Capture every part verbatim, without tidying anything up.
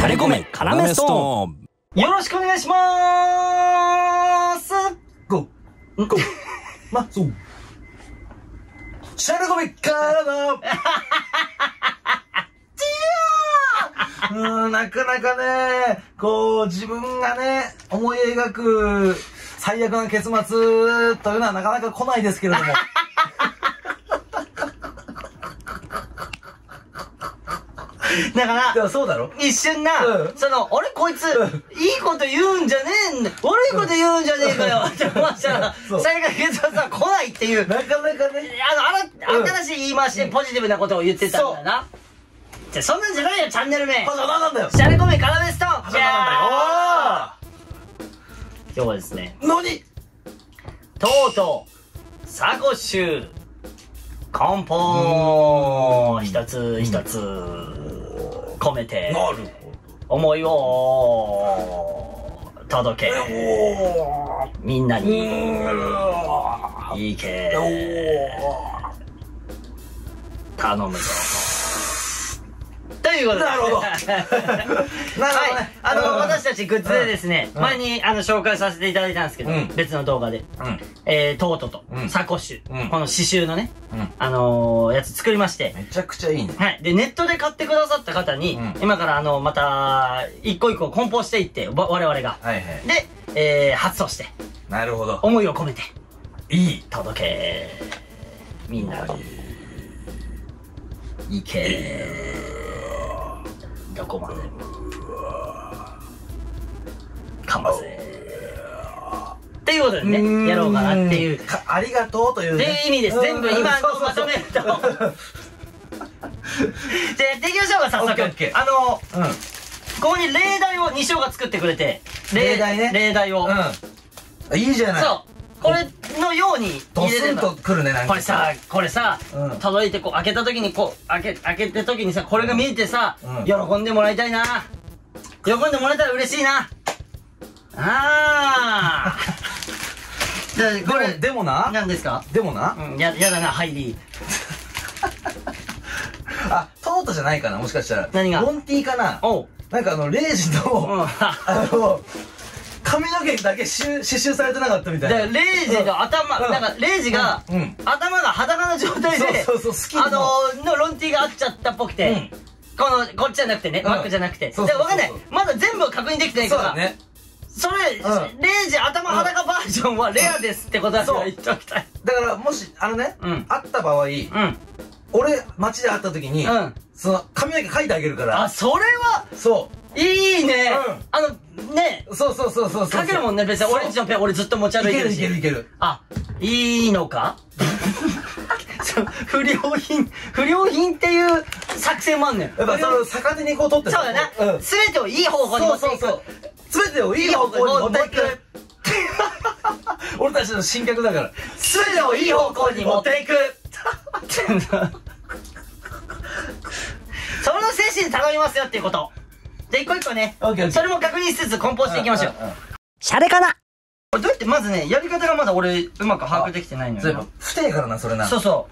シャレコメカラメストーン。よろしくお願いしまーす。 ゴーゴーまそうシャレコメカラメうーん、なかなかね、こう、自分がね、思い描く最悪な結末というのはなかなか来ないですけれども。 だから、 でもそうだろ一瞬な、うん、その、あれこいつ、うん、いいこと言うんじゃねえんだ、悪いこと言うんじゃねえかよって思ったら、最後結末は来ないっていう。 なかなかね。 あの、あら、新しい言い回しでポジティブなことを言ってたんだな。じゃあそんなんじゃないよ、チャンネル名。 まだなんだよ。 シャレコメカラメストーン。 じゃあ今日はですね。 何とうとう、サコッシュ、梱包一つ一つ込めて、 なるほど。 思いを届け、みんなに、いいけ、頼むぞ。ということで。 なるほど。なるほどね。 はい。あの、私たちグッズでですね、前にあの紹介させていただいたんですけど、別の動画で、えー、トートとサコッシュ、この刺繍のね、あのー、やつ作りまして。 めちゃくちゃいいね。 はい。で、ネットで買ってくださった方に、今からあの、また、一個一個梱包していって、我々が。 はいはい。 で、えー、発送して。 なるほど。 思いを込めて。 いい。 届け。みんなに。いけ。どこまでもかませっていうことでね、やろうかなっていうありがとうというっていう意味です。全部今のまとめるとじゃあやっていきましょうか、早速。あのここに例題を西尾が作ってくれて、 例題ね、 例題をいいじゃない。そうこれのようにドスンとくるね。なんかこれさ、これさ、届いてこう開けた時にこう開け開けた時にさ、これが見えてさ、喜んでもらいたいな、喜んでもらえたら嬉しいな。ああこれでもな、 何ですか。 でもな、 ややだな、ハイリー。 あ、トートじゃないかな、もしかしたら。 何がモンティかな。 おう、 なんかあのレイジのあの髪の毛だけ刺繍されてなかったみたいな。 レイジの頭、なんかレイジが頭が裸の状態であののロンティがあっちゃったっぽくて、このこっちじゃなくてね、バックじゃなくて、で分かんない、まだ全部確認できてないから、それレイジ頭裸バージョンはレアですってことだから言っておきたい。 だからもしあのね、あった場合、俺街で会った時にその髪の毛描いてあげるから。 あ、それはそういいね。あのね、そうそうそうそう、かけるもんね。別にオレンジのペン俺ずっと持ち歩いてるし。いけるいけるいける。あ、いいのか。不良品不良品っていう作戦もあんねん。 やっぱその逆手にこう取って。 そうだな、全てをいい方向に持っていく。 全てをいい方向に持っていく。俺たちの新曲だから、 全てをいい方向に持っていく。その精神で頼みますよっていうこと。で、一個一個ね、それも確認しつつ梱包していきましょう。シャレかな。どうやってまずね、やり方がまだ俺うまく把握できてないのよ。 そういえば不定からな、それな。 そうそう、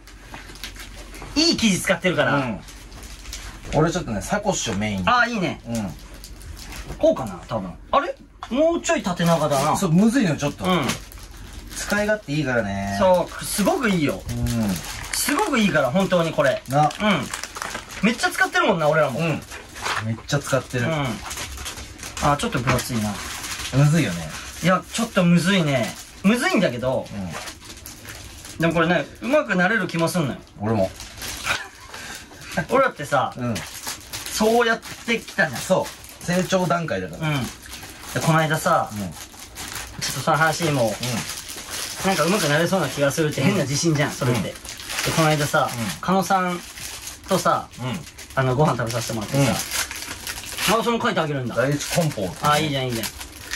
いい生地使ってるから。 俺ちょっとね、サコッシュメイン。 ああ、いいね。こうかな、多分。あれもうちょい縦長だな。 そう、むずいのちょっと。使い勝手いいからね。 そう、すごくいいよ。すごくいいから、本当にこれ。な。うん。めっちゃ使ってるもんな、俺らも。うん。 めっちゃ使ってる。うん。 あ、ちょっと分厚いな。 むずいよね。 いや、ちょっとむずいね。むずいんだけど、でもこれね、うまくなれる気もすんのよ。俺も。俺だってさ、そうやってきたじゃん。そう。成長段階だから。うん。で、この間さ、ちょっとその話にも、なんかうまくなれそうな気がするって変な自信じゃん、それって。で、この間さ、狩野さんとさ、あの、ご飯食べさせてもらってさ、まだその書いてあげるんだ。第一梱包。ああ、いいじゃん、いいじゃん。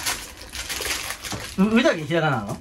う、うだけひらがななの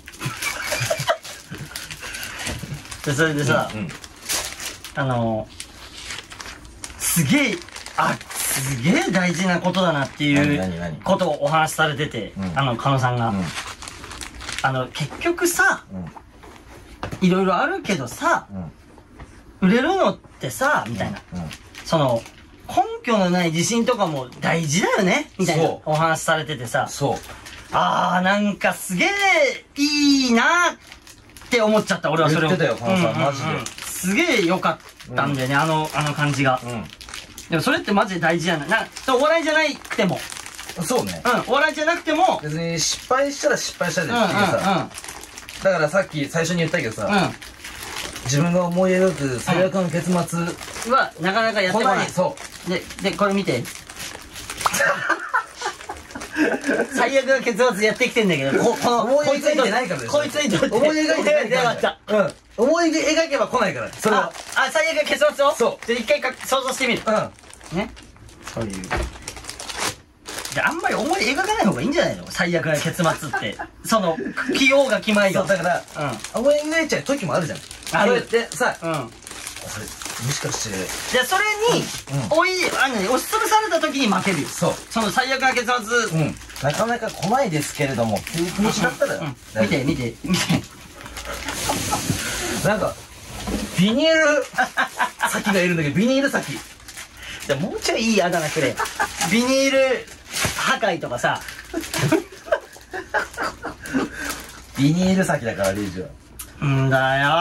で、それでさ、あの、すげえ、あ、すげえ大事なことだなっていうことをお話しされてて、あの、狩野さんが。あの、結局さ、いろいろあるけどさ、売れるのってさ、みたいな。その、根居のない地震とかも大事だよねみたいなお話されててさ、 そう。 あーなんかすげえいいなって思っちゃった。俺はそれを言ってたよ、このさん、マジで。 すげえ良かったんだよね、あのあの感じが。でもそれってマジで大事じゃない。なお笑いじゃないっても、 そうね。 うん、お笑いじゃなくても別に失敗したら失敗したでっていうさ、だからさっき最初に言ったけどさ、自分が思い描く最悪の結末はなかなかやってこない。 そうででこれ見て最悪の結末やってきてんだけど、ここの思い描いてないからでしょ。 こいつにとって思い描いてないから。うん、思い描けば来ないからそれは。 あ、最悪の結末を、 そうじゃあ一回か想像してみる。うんね、そういう。じゃああんまり思い描かない方がいいんじゃないの、最悪な結末ってその起用が決まりが。 そうだから思い描いちゃう時もあるじゃん。あれってさ、これもしかしてじゃあそれに追いあの押しつぶされた時に負けるよ。そう、その最悪な結末なかなか来ないですけれどもっていう気持ちだったら見て見て見て、 なんかビニール先がいるんだけど、ビニール先もうちょいいいあだ名くれ。ビニール破壊とかさビニール先だからレイジは。 んだよ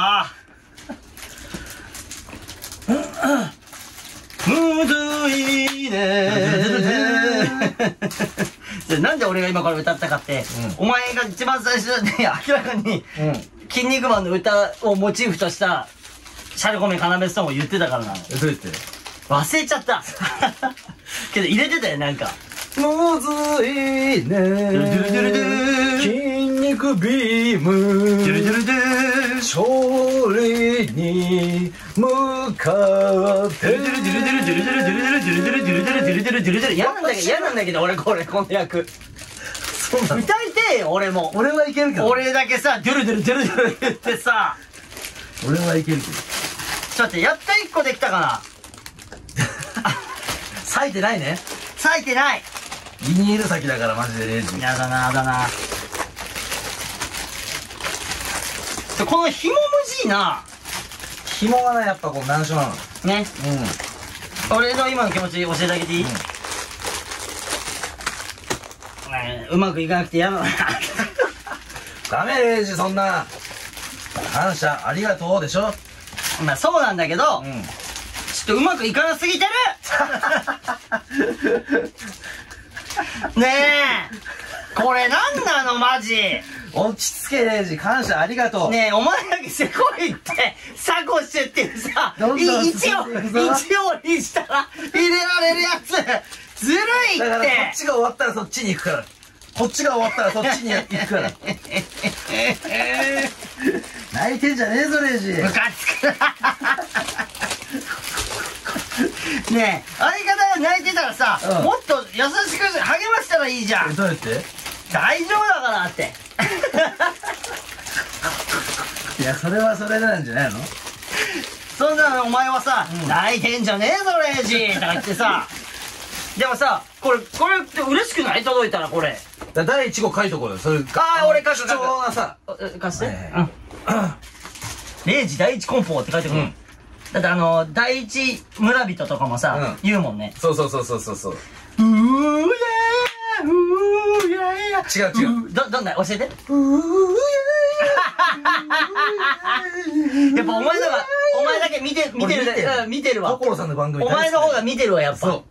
むずいねーなんで俺が今これ歌ったかって、お前が一番最初で明らかに「キン肉マン」の歌をモチーフとしたシャルコメカナメストーンを言ってたからなの。 どうやって忘れちゃったけど入れてたよ、なんかむずいねー筋肉ビーム勝利に向かって嫌なんだけど嫌なんだけど俺これこの役歌いてえよ。俺も俺はいけるけど、 俺だけさドゥルドゥルドゥルドゥル言ってさ、 俺はいけるけど。 ちょっと待って、やっといっこできたかな。 咲いてないね。 咲いてない。 ビニール先だからマジでレイジ。 やだな、やだな。この紐むずいな。 紐がね、やっぱこう難所なのね。うん、俺の今の気持ち教えてあげていい？うん、うまくいかなくて嫌なの。 ダメレイジ、そんな感謝ありがとうでしょ。 まあそうなんだけど、うん、ちょっとうまくいかなすぎてるねえ、これなんなのマジ。 落ち着けレイジ、感謝ありがとう。 ねえ、お前だけせこいってサコしてってさ、一応一応にしたら入れられるやつずるいって。 だからこっちが終わったらそっちに行くから、こっちが終わったらそっちに行くから泣いてんじゃねえぞレイジ。 ムカつくねえ、相方が泣いてたらさ、うん、もっと優しく励ましたらいいじゃん。 どうやって？ 大丈夫だからっていや、それはそれなんじゃないの。 そんなのお前はさ、うん、泣いてんじゃねえぞレイジとか言ってさでもさ、これこれって嬉しくない？届いたらこれだだいいち号書いとこうよ。それああ、俺書く書く。 貴重なさ貸して、レイジ第一梱包って書いてくる、うん、だってあの第一村人とかもさ、うん、言うもんね。 そうそうそうそうそうそう。 うーやーうーやーや違う違う。 どどんな教えて。うーやーやっぱお前のがお前だけ見て見てるだ見てるわ。 所さんの番組お前の方が見てるわやっぱ。そう。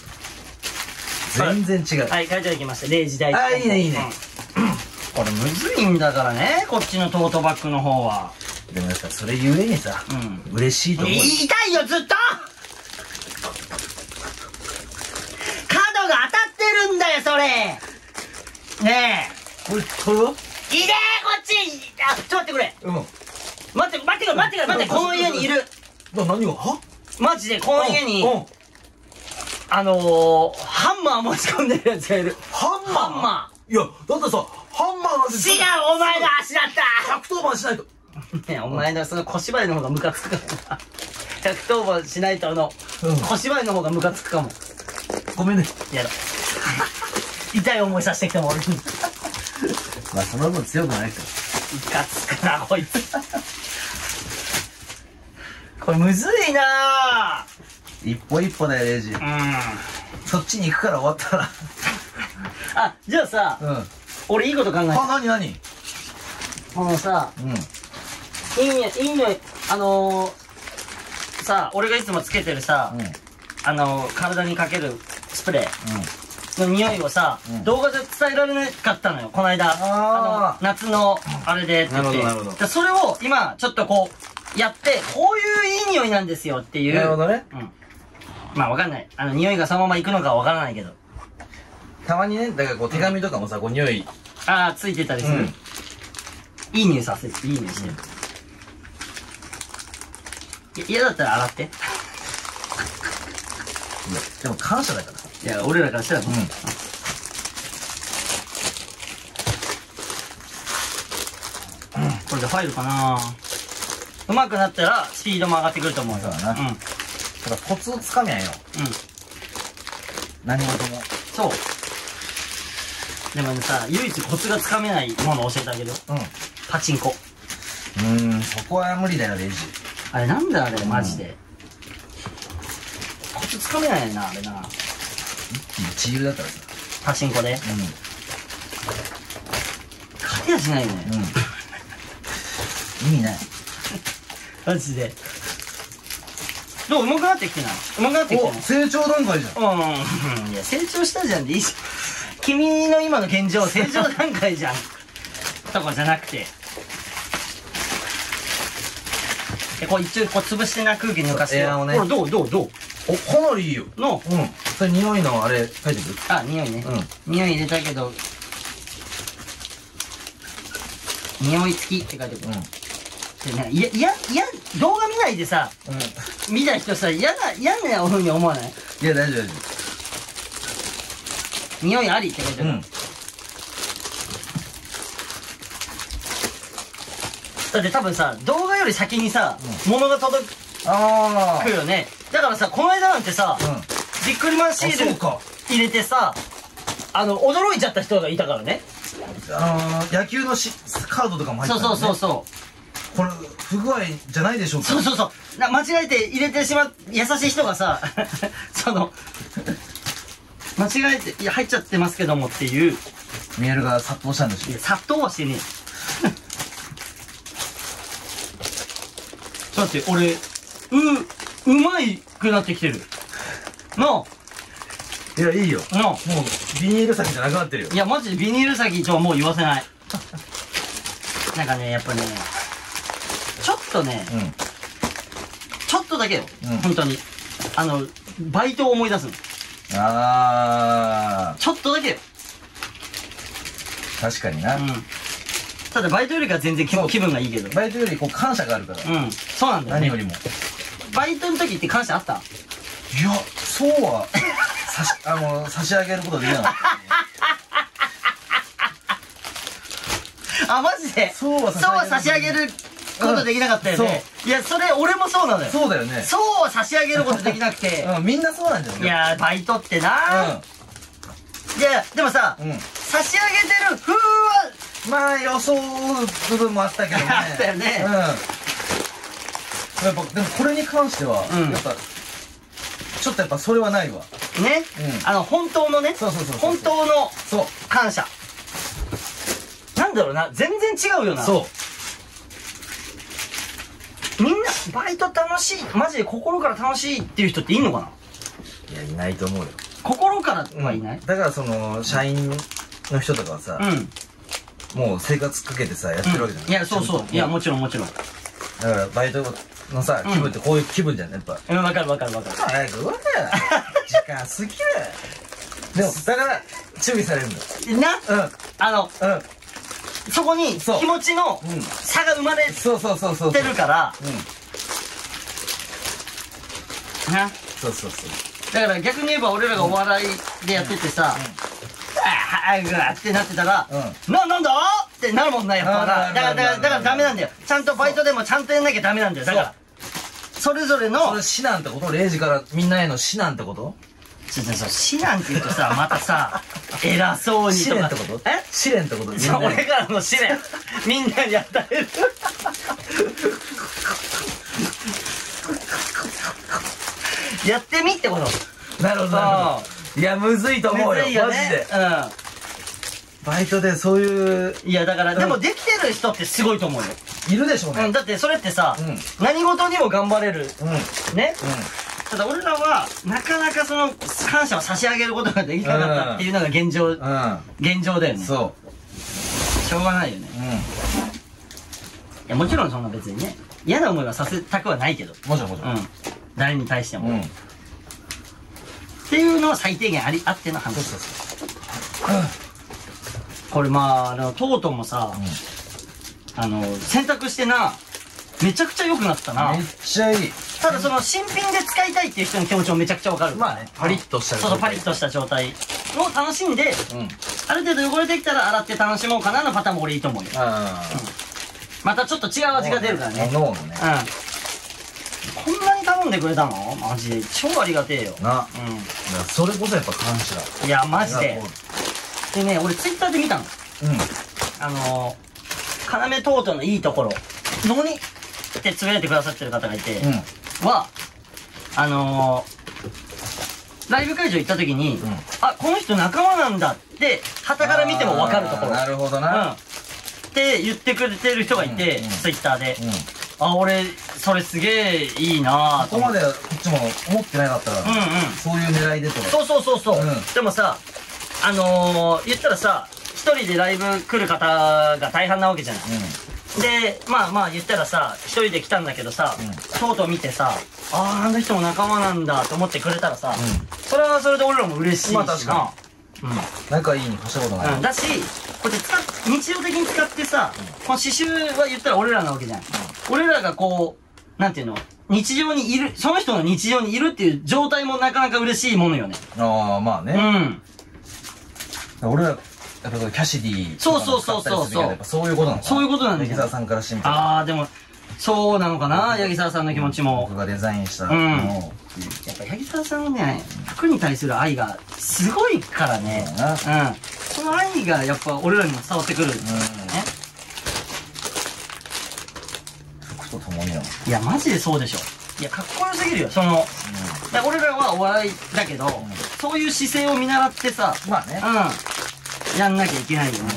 全然違う。 はい、書いておきました。レイジ第一。 あ、いいねいいね。 これむずいんだからね、こっちのトートバッグの方は。 でもさ、それゆえにさ、うん、嬉しいと思う。 言いたいよずっと。角が当たってるんだよそれ。ねえ。これこれは？ いでーこっち。あ、ちょっと待ってくれ。うん。待って待ってくれ待ってくれ待って、この家にいる。 な、何が？は？ マジでこの家に。あのー、ハンマー持ち込んでるやつがいる。 ハンマー？ ハンマーいや、だってさ、ハンマーなんて違う、お前の足だった。 ひゃくとおばんしないと。 ねえ、お前のその小芝居の方がムカつくかもな。ひゃくとおばんしないとあの、うん、小芝居の方がムカつくかも。 ごめんね。 やだ。痛い思いさせてきたもん、俺に。 まあ、その分強くないか。 ムカつくな、こいつ。これむずいなぁ。 一歩一歩だよレイジ。 うん。 そっちに行くから終わったら。 あ、じゃあさ、うん、俺いいこと考えた。 あ、なになに？ このさ、うん、いいね、いいね、あのー、さ、俺がいつもつけてるさ、うん、あのー、体にかけるスプレーの匂いをさ、うん、動画で伝えられなかったのよ、この間。あの、夏のあれでって言って。なるほど、なるほど。それを今、ちょっとこう、やって、こういういい匂いなんですよっていう。 なるほどね。 うん。まあわかんない。あの、匂いがそのままいくのかわからないけど。 たまにね、だからこう手紙とかもさ、こう匂い。 ああ、ついてたりする。うん、いい匂いさせて、いい匂いしてる。うん、嫌だったら洗って。 でも感謝だからさ。 いや、俺らからしたら、うん。これで入るかな。うまくなったら、スピードも上がってくると思うよ。 そうだな。うん。ただコツをつかみゃよ。うん。何事も。 そう。でもねさ、唯一コツがつかめないものを教えてあげるよ。うん。パチンコ。 うーん、そこは無理だよ、レイジ。 あれなんだあれ、マジで。コツつかめないな、あれな。 一流だったらさ。 パチンコで。うん。勝てやしないよね。 うん。いいね。 マジで。どう？上手くなってきてない？上手くなってきてない？ 成長段階じゃん。 うん。いや、成長したじゃんでいいじゃん。君の今の現状、成長段階じゃん。とかじゃなくて。え、こう一応こう潰してな、空気抜かして。エアをね。どうどうどう？ お、かなりいいよ。の？うん。それ匂いのあれ、書いてくる？ あ、匂いね。うん。匂い入れたけど、匂い付きって書いてくる。うん。いや、いや、いや、動画見ないでさ、うん、見た人さ、嫌な、嫌なふうに思わない？いや、大丈夫、大丈夫。 匂いありって書いてある。うん、だって多分さ、動画より先にさ、うん、物が届く、あー。くよね。だからさ、この間なんてさ、うん、ビックリマンシール入れてさ、あの、驚いちゃった人がいたからね。 あのー、野球のしカードとかも入ってた、ね。 そうそうそうそう。 これ不具合じゃないでしょうか。 そうそうそう。な間違えて入れてしまう優しい人がさその間違えていや入っちゃってますけどもっていうメールが殺到したんでしょ。いや殺到はしてねえだって俺ううまいくなってきてるの。 いやいいよのもうビニール先じゃなくなってるよ。 いやマジでビニール先ちょもう言わせないなんかねやっぱねちょっとね、うん、ちょっとだけよ、うん、本当にあのバイトを思い出すの。あーちょっとだけよ。 確かにな、うん、 ただバイトよりかは全然気分がいいけどバイトよりこう感謝があるから。 うんそうなんだよね。 何よりもバイトの時って感謝あった？いやそうは差しあの差し上げることはできなかった、 あマジでそうは差し上げることできなかったよね。いやそれ俺もそうなのよ。 そうだよね。 そうは差し上げることできなくてみんなそうなんじゃない？ いやバイトってな。いやでもさ差し上げてる風はまあ予想部分もあったけどね。 あったよね。 やっぱでもこれに関してはやっぱちょっとやっぱそれはないわね。あの本当のね本当の感謝なんだろうな。全然違うよな。そうみんなバイト楽しいマジで心から楽しいっていう人っていんのかな。 いやいないと思うよ。 心からはいない、 うん、だからその社員の人とかはさ、うん、もう生活かけてさやってるわけじゃない、うん、 いやそうそういやもちろんもちろんだからバイトのさ気分ってこういう気分じゃんやっぱ。 うん分かる分かる分かる。 早く動けよ時間過ぎるでもだから注意されるんだな。うんあのうんそこに気持ちの差が生まれてるから。な。そうそうそう。だから逆に言えば俺らがお笑いでやっててさ、ああぐわってなってたら、ななんだってなるもんなやっぱな。だからだからだからダメなんだよ。ちゃんとバイトでもちゃんとやんなきゃダメなんだよ。だからそれぞれの。それ指南ってこと？れいじからみんなへの指南ってこと？ ちょっと指南って言うとさまたさ偉そうにとか。 試練ってこと？え？試練ってこと？ そう俺からの試練みんなに与えるやってみってこと。 なるほどなるほど。いやむずいと思うよ、マジで。 うんバイトでそういう。 いやだからでもできてる人ってすごいと思うよ。 いるでしょうね。 だってそれってさ、何事にも頑張れるね。ただ俺らはなかなかその感謝を差し上げることができなかったっていうのが現状、現状だよね。そうしょうがないよね。いやもちろんそんな別にね嫌な思いはさせたくはないけど、 もちろんもちろん誰に対してもっていうのは最低限ありあっての話。これまああのトートもさ、あの洗濯してなめちゃくちゃ良くなったな。 めっちゃいい。 ただその新品で使いたいっていう人の気持ちもめちゃくちゃわかる。まあね、 パリッとしたそうそうパリッとした状態を楽しんで、ある程度汚れてきたら洗って楽しもうかなのパターンも俺いいと思うよ。またちょっと違う味が出るからね。脳のね。こんなに頼んでくれたのマジで超ありがてえよな。うんそれこそやっぱ感謝。いやマジで。でね俺ツイッターで見たの。あの要トートのいいところのにってつぶやいてくださってる方がいてはあのライブ会場行った時にあこの人仲間なんだって傍から見ても分かるところ。なるほどな。って言ってくれてる人がいてツイッターで。あ俺それすげえいいな。 ここまでこっちも思ってなかったらそういう狙いでとか。 そうそうそうそう。でもさあのー、言ったらさ一人でライブ来る方が大半なわけじゃない、うん、でまあまあ言ったらさ一人で来たんだけどさ、うん、とうとう見てさあああの人も仲間なんだと思ってくれたらさ、うん、それはそれで俺らも嬉しいしな。まあ確かに、うん、仲いいに越したことない、うん、だしこうやって使っ日常的に使ってさ、うん、この刺繍は言ったら俺らなわけじゃん、うん、俺らがこうなんていうの日常にいるその人の日常にいるっていう状態もなかなか嬉しいものよね。ああまあね。うん俺らやっぱキャシディそうそうそうそうそうそういうことなのかな。そういうことなんだよ。八木沢さんからしてみたらああでもそうなのかな。八木沢さんの気持ちも僕がデザインしたのをやっぱ八木沢さんはね服に対する愛がすごいからね。うんその愛がやっぱ俺らにも伝わってくるね。服とともによ。いやマジでそうでしょ。いやかっこよすぎるよその俺らはお笑いだけどそういう姿勢を見習ってさまあねうんやんなきゃいけないよね。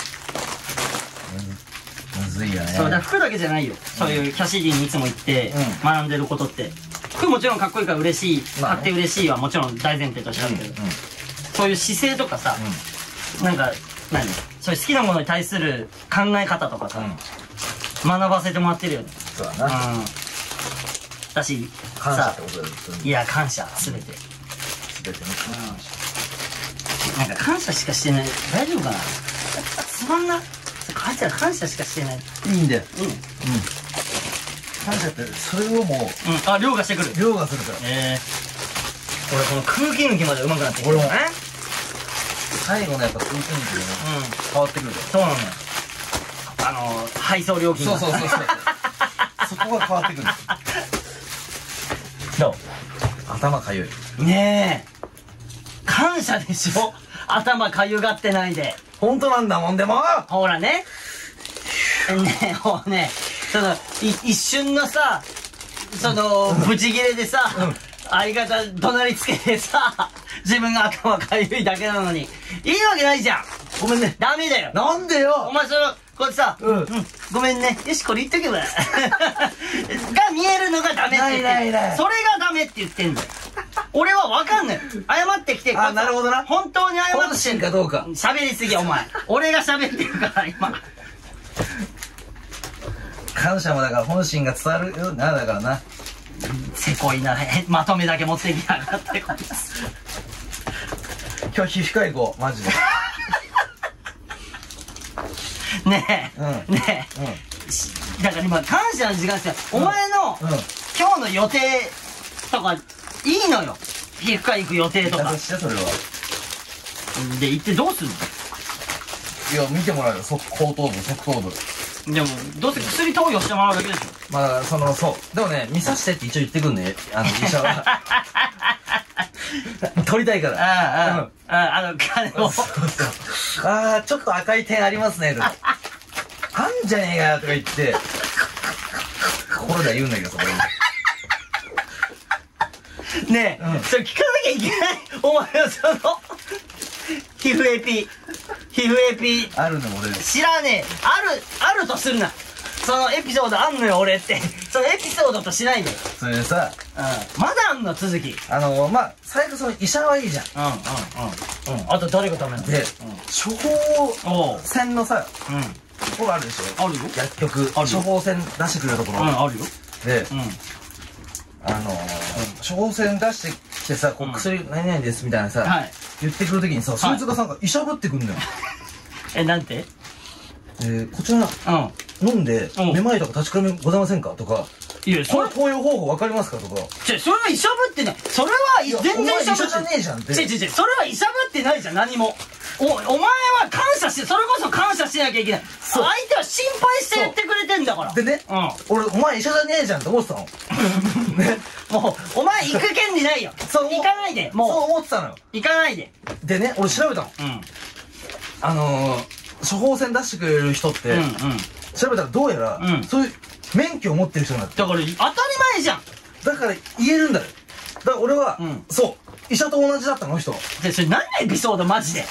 むずいよね。そうだ服だけじゃないよ。そういうキャシディにいつも行って学んでることって服もちろんかっこいいから嬉しい買って嬉しいはもちろん大前提としてあるけどそういう姿勢とかさなんか何そういう好きなものに対する考え方とかさ学ばせてもらってるよね。そうだな。だし感謝ってことだよ。いや感謝全て全ての感謝。なんか感謝しかしてない大丈夫かな。つまんなあいつら感謝しかしてない。いいんだよ。うんうん感謝ってそれをもうあ凌駕してくる。凌駕するからええ俺この空気抜きまで上手くなってきた。俺も最後のやっぱ空気抜きでね変わってくる。そうなのよ。あの配送料金がそうそうそうそうそこが変わってくる。どう頭かゆいねえ感謝でしょ。頭かゆがってないで本当なんだもん。でもほらねねえほらねその一瞬のさそのブチギレでさ相方怒鳴りつけてさ自分が頭かゆいだけなのにいいわけないじゃん。ごめんねダメだよ。なんでよお前そのこれさ、うん、うん、ごめんね。よし、これ言っとけば。が見えるのがダメって言ってんそれがダメって言ってんだよ。俺はわかんない。謝ってきて、あ、なるほどな。本当に謝って本心かどうか。喋りすぎ、お前。俺が喋ってるから、今。感謝もだから本心が伝わるよな、だからな。せこいな、まとめだけ持ってきやがって、こいつ。今日皮膚科行こう、マジで。ねえ、うん、ねえ、うん、だから今感謝の時間ですよ、うん、お前の、うん、今日の予定とかいいのよ。皮膚科行く予定とかしてそれはで行ってどうすんの。いや見てもらうよ。後頭部側頭部でもどうせ薬投与してもらうだけでしょ。まあそのそうでもね見させてって一応言ってくんねあの医者は取りたいから。ああ、うん、ああの金をああちょっと赤い点ありますねとかあんじゃねえかよとか言って心では言うんだけどそこにねえ、それ聞かなきゃいけない。お前のその皮膚エピ皮膚エピあるの俺知らねえ。あるあるとするな。そのエピソードあんのよ俺って。そのエピソードとしないで。 それでさ、 うん、まだあんの続き。 あのまあ最悪その医者はいいじゃん。 うんうんうんうん。あと誰がダメなの？ で、処方箋のさ、ところあるでしょ。 あるよ。 薬局処方箋出してくれるところ。 うん、あるよ。 で、あの処方箋出してきてさ、こう薬何々ですみたいなさ言ってくるときにさ、そいつがさ医者ぶってくんだよ。 え、なんて？ えこちら飲んでめまいとか立ちくらみございませんかとか。いや、それ投与方法わかりますかとか。 違う、それは医者ぶってない。それは全然医者じゃねえじゃんって。違う違う違う、それは医者ぶってないじゃん、何も。お、お前は感謝して、それこそ感謝しなきゃいけない。相手は心配してやってくれてんだから。 でね、俺、お前医者じゃねえじゃんって思ってたの。 ね。もう、お前行く権利ないよ。そう。行かないで。もう。 そう思ってたのよ。 行かないで。 でね、俺調べたの。うん。あの処方箋出してくれる人って、調べたらどうやら、そういう免許を持ってる人になって。 だから当たり前じゃん。 だから言えるんだよ。だから俺は、そう医者と同じだったの人。 で、それ何エピソードマジで。ね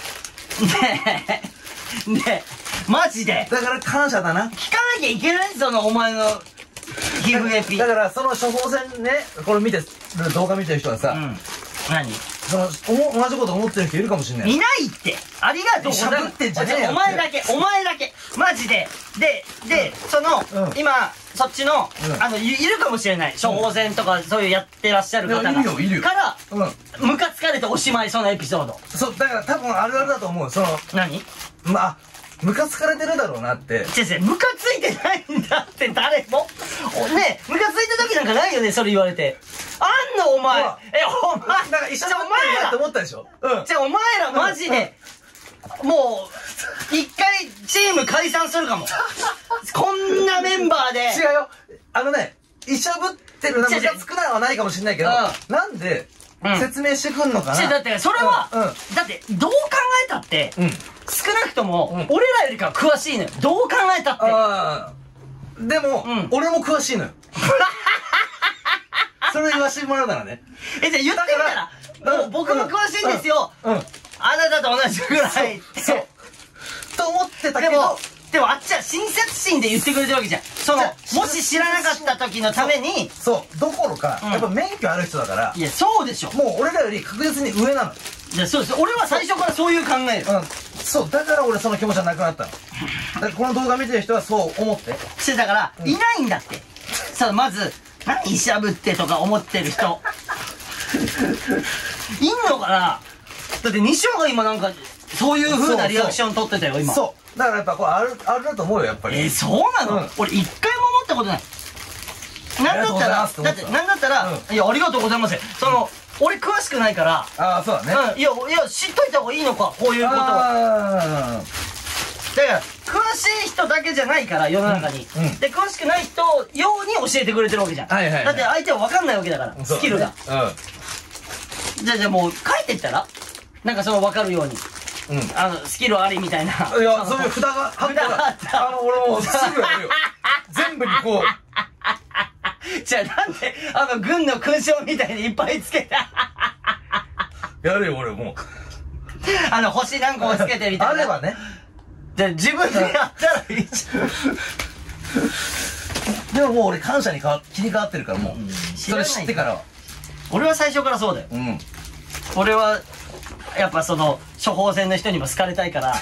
えねえマジで。 だから感謝だな。 聞かなきゃいけないそのお前の皮膚エピ。 だからその処方箋ね、これ見てる動画見てる人はさ、 何その同じこと思ってる人いるかもしれない。 いないって。ありがとうございます。お前だけお前だけマジで。ででその今そっちのあのいるかもしれない処方箋とかそういうやってらっしゃる方がからムカつかれておしまい、そのエピソード。 そうだから多分あるあるだと思う。その何まあムカつかれてるだろうなって。 違う違う、ムカついてないんだって誰も。ねえムカついた時なんかないよね、それ言われて。あんのお前。えお前なんか一緒にお前らって思ったでしょ。うん。 じゃあお前らマジでもう一回チーム解散するかも。こんなメンバーで。 違うよ。あのね、医者ぶってるな、ムカつくなはないかもしれないけど、なんで説明してくんのかな。 だってそれはだってどう考えたって少なくとも俺らよりかは詳しいのよ。どう考えたって。でも俺も詳しいのよ。それ言わせてもらうならね。 え、じゃあ言ってみたら、もう僕も詳しいんですよ。あなたと同じぐらい。そう。 と思ってたけど、 でもあっちは親切心で言ってくれてるわけじゃん。その、もし知らなかった時のために。 そう。どころか、やっぱ免許ある人だから。 いや、そうでしょ。 もう俺らより確実に上なの。 いや、そうです。俺は最初からそういう考えよ。 うん。そう。だから俺その気持ちはなくなったの。だからこの動画見てる人はそう思って。 してだから、いないんだって。さあ、まず、何医者ぶってとか思ってる人いんのかな。だって西尾が今なんかそういう風なリアクション取ってたよ今。 そうだからやっぱこれあるあるだと思うよやっぱり。 えそうなの。俺一回も思ったことない。なんだったらだってなんだったらいやありがとうございます。その俺詳しくないから。 ああそうだね。 いやいや知っといた方がいいのかこういうことは。だから詳しい人だけじゃないから世の中に、うんうん、で詳しくない人用に教えてくれてるわけじゃん。だって相手は分かんないわけだから、ね、スキルが、うん、じゃあじゃあもう書いてったらなんかその分かるように、うん、あのスキルありみたいな。いやそういう札が札があったあの俺もうすぐやるよ全部にこうじゃあなんであの軍の勲章みたいにいっぱいつけたやるよ俺もうあの星何個もつけてみたいなあればね。 じゃあ自分でやったらいいじゃんでももう俺感謝に切り替わってるからもう、うん、それ知ってからは。 俺は最初からそうだよ、うん、俺はやっぱその処方箋の人にも好かれたいから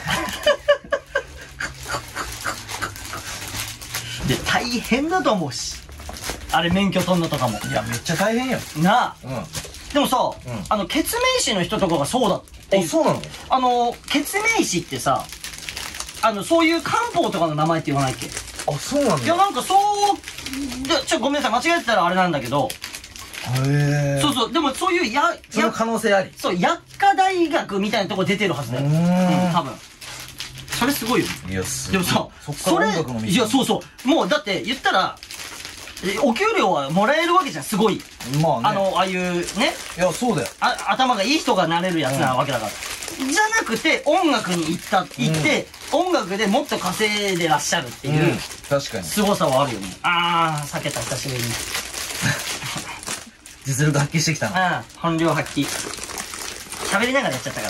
で大変だと思うしあれ免許取んのとかも。 いやめっちゃ大変よなあ、うん、でもさ、うん、あのケツメイシの人とかがそうだっていう。 あそうなの。 あのケツメイシってさあのそういう漢方とかの名前って言わないっけ。 あそうなんだ。 いやなんかそうでちょっとごめんなさい間違えてたらあれなんだけど。へえ。そうそうでもそういうやその可能性あり。 そう薬科大学みたいなとこ出てるはずだよ。うん多分それすごいよ。 いやすごい。でもさそれいやそうそうもうだって言ったらお給料はもらえるわけじゃんすごい。まあねあのああいうね。 いやそうだよ。 あ頭がいい人がなれるやつなわけだから。じゃなくて音楽に行った行って、うん、音楽でもっと稼いでらっしゃるっていう、うん、 確かに凄さはあるよね。ああ避けた久しぶりに実力発揮してきたの。 うん、本領発揮。喋りながらやっちゃったから。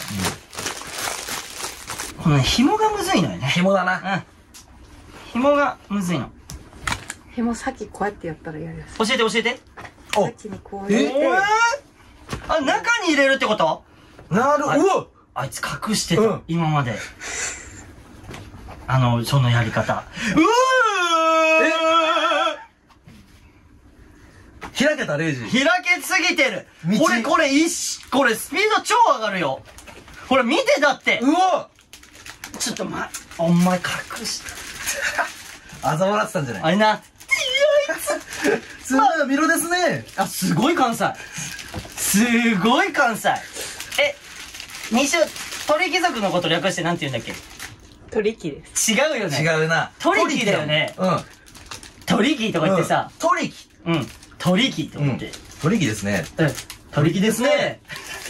このね、紐がむずいのよね。 紐だな。 うん。紐がむずいの。 紐さっきこうやってやったらやりやすい。 教えて教えて。 さっきにこうやって。 えー、あ、中に入れるってこと？ なるほど。 あいつ隠してた、うん、今まで。あの、そのやり方。うー開けた、レイジ。 開けすぎてる。俺、これ、一、これ、スピード超上がるよ。これ、見てだって。 うわちょっとま、お前隠した。 あざ笑ってたんじゃない？ あれな。いや、あいつ。すごい見ろですね。 あ、すごい関西。すごい関西。え、西尾、鳥貴族のこと略してなんて言うんだっけ？ 鳥貴です。 違うよね。 違うな。 鳥貴だよね。 うん。 鳥貴とか言ってさ。 鳥貴。 うん。鳥貴と思って。 鳥貴ですね。 うん。鳥貴ですね。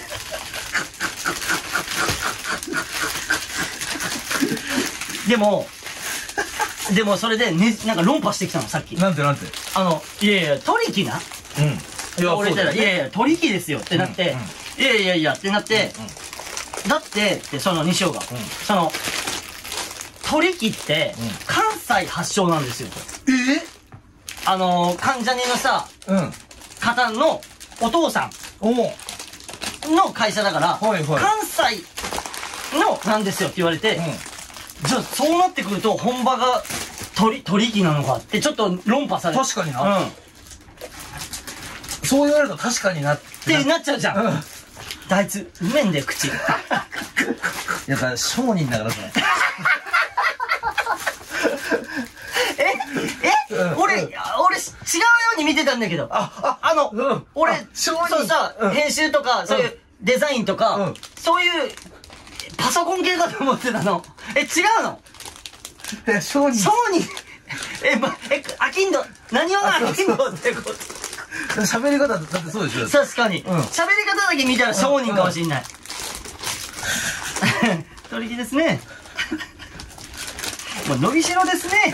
でも、でもそれでね、なんか論破してきたの、さっき。 なんてなんて。 あの、いやいや、鳥貴な。 うん。 いや、俺言ったら、いやいや、鳥貴ですよってなって、いやいやいやってなって、だって、って、その西尾が、その、鳥貴って、関西発祥なんですよ。 えあの、関ジャニのさ、 うん。 方のお父さんの会社だから、関西のなんですよって言われて、じゃあそうなってくると本場が鳥、鳥貴なのかってちょっと論破される。 確かにな。うん。そう言われると確かになって。 ってなっちゃうじゃん。うん。あいつ、うめんだよ、口。 やっぱ商人だからそれ。 ええ、俺、俺違うように見てたんだけど。あ、あの、俺、そうさ、編集とか、そういうデザインとか、そういうパソコン系かと思ってたの。え、違うの？ え、商人。 商人。え、ま、え、アキンド、何をアキンドってこと。 喋り方だってそうでしょ。 確かに。喋り方だけ見たら商人かもしんない。取り木ですね。もう伸びしろですね。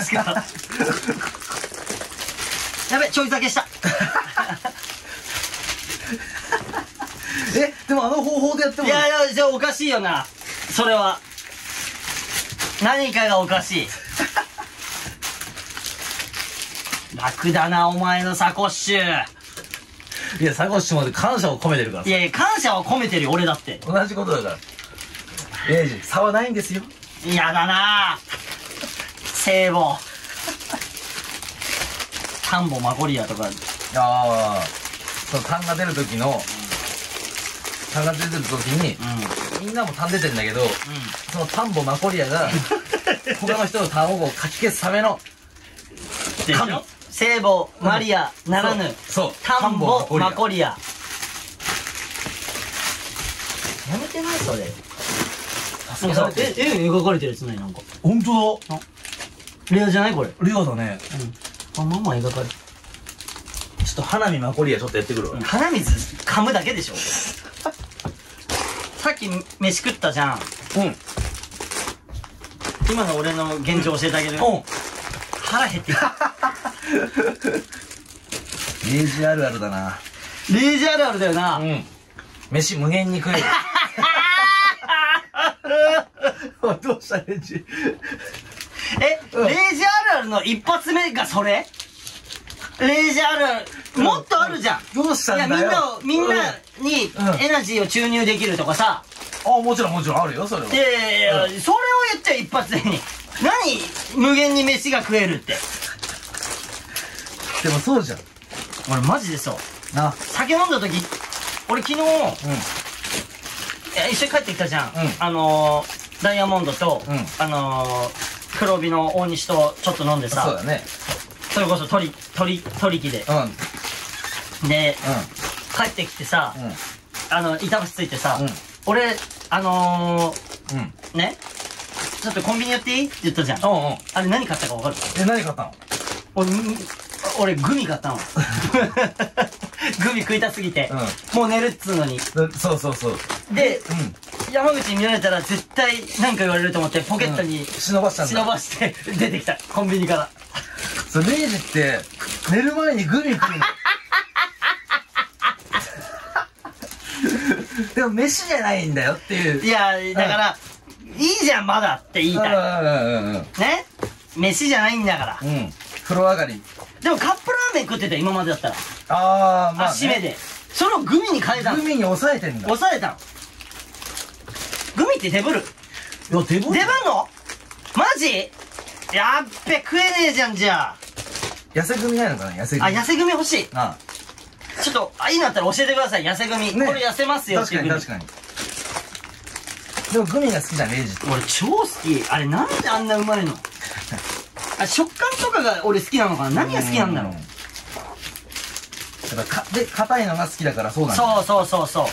やべ、ちょい酒した。 え、でもあの方法でやっても。 いやいや、じゃあおかしいよな。それは。何かがおかしい。楽だな、お前のサコッシュ。 いや、サコッシュまで感謝を込めてるから。 いやいや、感謝を込めてるよ、俺だって。 同じことだから。エイジ、差はないんですよ。 嫌だな聖母。タンボマコリアとか。 ああ、そのタンが出る時の、タンが出てる時に、うん、みんなもタン出てんだけど、うん、そのタンボマコリアが、他の人のタンをかき消すための、 神。聖母マリアならぬ、うん、そう、タンボマコリア。やめてないそれ。なんかさ、え、絵描かれてるやつないなんか。 ほんとだ。 レアじゃないこれ。 レアだね。 うん。あ、まんま描かれてる。 ちょっと花見マコリアちょっとやってくるわ。 鼻水噛むだけでしょさっき飯食ったじゃん。うん。今の俺の現状教えてあげる。うん。腹減ってる。 レイジあるあるだな。 レイジあるあるだよな。うん。 飯無限に食える。どうしたレイジ。 え、うん、レイジあるあるの一発目がそれ？レイジあるある、もっとあるじゃん。 どうしたんだよ。いや、 みんなを、みんなにエナジーを注入できるとかさ。 あ、もちろんもちろんあるよ、それは。 いやいやいや、うん、それを言っちゃ一発目に。何無限に飯が食えるって。 でもそうじゃん。 俺マジでそう。な。酒飲んだ時、俺昨日、うん、一緒に帰ってきたじゃん。うん、あのー、ダイヤモンドと、うん、あのー、黒帯の大西とちょっと飲んでさ。 そうだね。 それこそ鳥、鳥、鳥木で。うん。で、うん、帰ってきてさ、うん、あの、板橋ついてさ、うん、俺、あのー、うん、ね、ちょっとコンビニ寄っていいって言ったじゃん。うんうん。あれ何買ったか分かる？ え、何買ったの？ 俺、俺グミ買ったの。グミ食いたすぎて、うん、もう寝るっつうのに。 そうそうそう。 で、うん、山口に見られたら絶対何か言われると思ってポケットに、うん、 忍ばしたんだ。 忍ばして出てきた。コンビニから。 そう、レイジって寝る前にグミ食うの。 でも飯じゃないんだよっていう。 いや、だから、いいじゃん、まだって言いたい。ね、飯じゃないんだから。 うん。風呂上がり。 でもカップラーメン食ってた、今までだったら。 ああ、まあ。 締めで。それをグミに変えたの。 グミに抑えてんだ。 抑えたの。グミってデブる。いや、デブデブんのマジやっべ、食えねえじゃん、じゃあ。 痩せ組ないのかな、痩せ組。 あ、痩せ組欲しい。 ああ。ちょっと、あ、いいのあったら教えてください、痩せ組。これ痩せますよっていう。 確かに確かに。でもグミが好きだね、レイジって。 俺超好き。あれなんであんなうまいのあ、食感とかが俺好きなのかな。何が好きなんだろう。 だからか、で、硬いのが好きだからそうなんだ。 そうそうそうそう。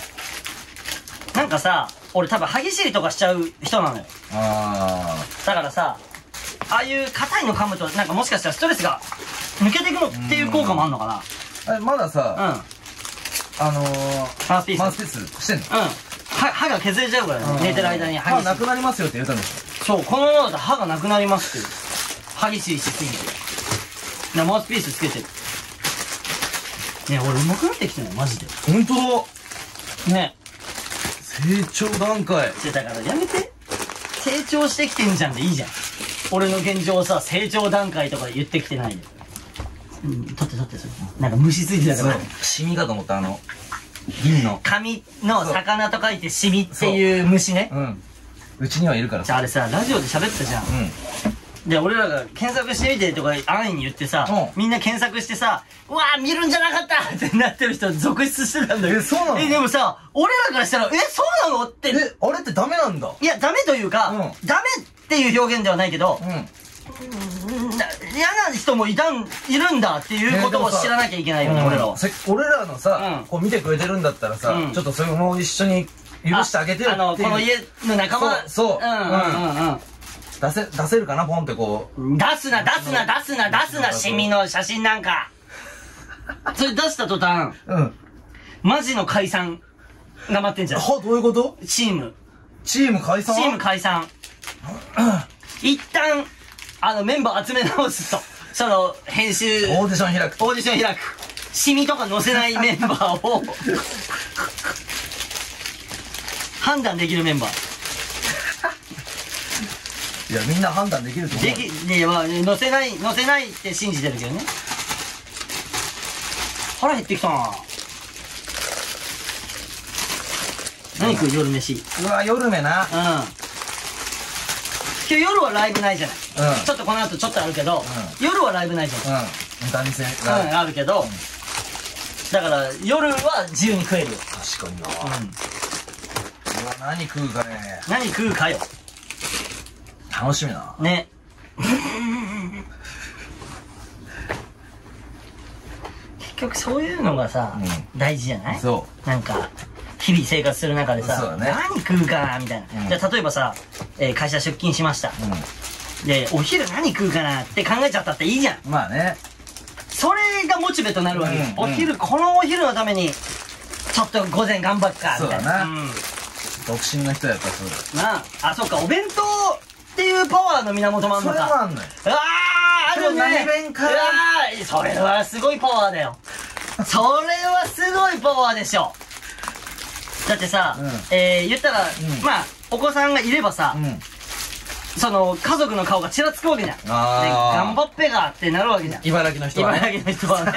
なんかさ、俺多分歯ぎしりとかしちゃう人なのよ。 ああ。だからさ、ああいう硬いの噛むと、なんかもしかしたらストレスが抜けていくのっていう効果もあんのかな。え、まださ、 うん。 あのー、 マウスピース。 マウスピースしてんの？ うん。歯、歯が削れちゃうからね。寝てる間に歯なくなりますよって言ったんでしょ。そう、このままだと歯がなくなりますっていう。歯ぎしりしすぎて。な、マウスピースつけてる。ねえ、俺上手くなってきてないマジで。 ほんとだ。 ね成長段階。 だからやめて。成長してきてんじゃんでいいじゃん。俺の現状さ、成長段階とか言ってきてないで。うん、取って取ってそれ。なんか虫ついてたから。 シミかと思った、あの、銀の。 紙の魚と書いてシミっていう虫ね。 うん。うちにはいるからさ。あれさ、ラジオで喋ってたじゃん。うん。で、俺らが検索してみてとか安易に言ってさ、みんな検索してさ、うわー見るんじゃなかったってなってる人続出してたんだけど。 え、そうなの？ え、でもさ、俺らからしたら、え、そうなのって。 え、あれってダメなんだ。 いや、ダメというか、うん、ダメっていう表現ではないけど、うん、嫌な人もいたん、いるんだっていうことを知らなきゃいけないよね、俺らは。 俺らのさ、うん、こう見てくれてるんだったらさ、うん、ちょっとそれも一緒に許してあげてよっていう。 あの、この家の仲間。 そう、そう。うんうんうんうん。出せ、出せるかなポンってこう。出すな、出すな、出すな、出すな、シミの写真なんか。それ出した途端、うん。マジの解散が待ってんじゃん。 は、どういうこと？ チーム。 チーム解散？ チーム解散。一旦、あの、メンバー集め直すと。その、編集。 オーディション開く。 オーディション開く。シミとか載せないメンバーを、判断できるメンバー。 いや、みんな判断できると思う。 でき、ね、まあ、載せない、載せないって信じてるけどね。腹減ってきたな。何食う夜飯。 うわ、夜飯な。うん。 今日夜はライブないじゃない。うん。ちょっとこの後ちょっとあるけど、夜はライブないじゃない。 うん。歌見せ。 うん、あるけど、だから夜は自由に食えるよ。 確かにな。うん。うわ、何食うかね。 何食うかよ。 楽しみだな。 ね。結局そういうのがさ、うん、大事じゃない？そう。なんか、日々生活する中でさ、ね、何食うかなみたいな。うん、じゃあ例えばさ、えー、会社出勤しました。うん、で、お昼何食うかなって考えちゃったっていいじゃん。 まあね。 それがモチベとなるわけよ。うん、お昼、このお昼のために、ちょっと午前頑張っか、みたいな。そうだな。うん、 独身の人やったらそうだ。 なあ、あ、そっか、お弁当っていうパワーの源もあんのか。 それもあんのよ。 うわー、あるね。 何弁か。 うわー、それはすごいパワーだよ。それはすごいパワーでしょ。だってさ、うん、えー、言ったら、うん、まあ、お子さんがいればさ、うん、その、家族の顔がちらつくわけじゃん。で、頑張っぺがってなるわけじゃん。 茨城の人はね。 茨城の人はね。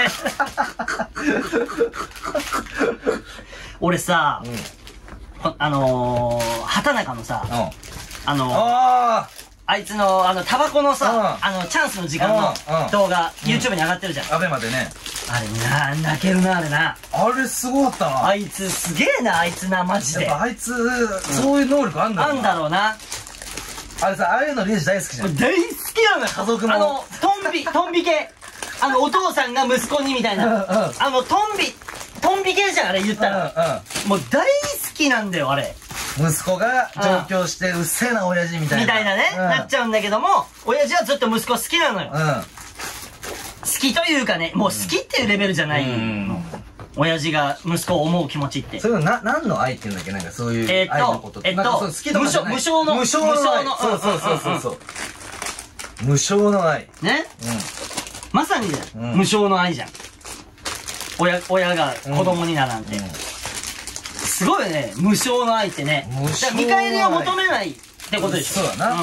俺さ、うん、あのー、畑中のさ、あのー、あ, あいつの、あの、タバコのさ、あの、チャンスの時間の動画、YouTube に上がってるじゃん。 アベマでね。 あれな、泣けるな、あれな。 あれすごかったな。 あいつすげえな、あいつな、マジで。 やっぱあいつ、そういう能力あんだろうな。 あんだろうな。 あれさ、ああいうのレイジ大好きじゃん。 大好きなのよ、 家族も。 あの、トンビ、トンビ系。あの、お父さんが息子にみたいな。あの、トンビ、トンビ系じゃん、あれ言ったら。もう大好きなんだよ、あれ。 息子が上京してうっせえな親父みたいな。 みたいなね、なっちゃうんだけども、親父はずっと息子好きなのよ。好きというかね、もう好きっていうレベルじゃない。親父が息子を思う気持ちって。 それはな、何の愛っていうんだっけ、なんかそういう愛のことって。 えっと、 好きとかじゃない。 無償の。 無償の愛。そうそうそうそうそう。無償の愛。 ね。まさにだよ。無償の愛じゃん。親、親が子供にななんて。好すごいよね、無償の愛ってね。 無償の愛。 見返りを求めないってことでしょ。 そうだな。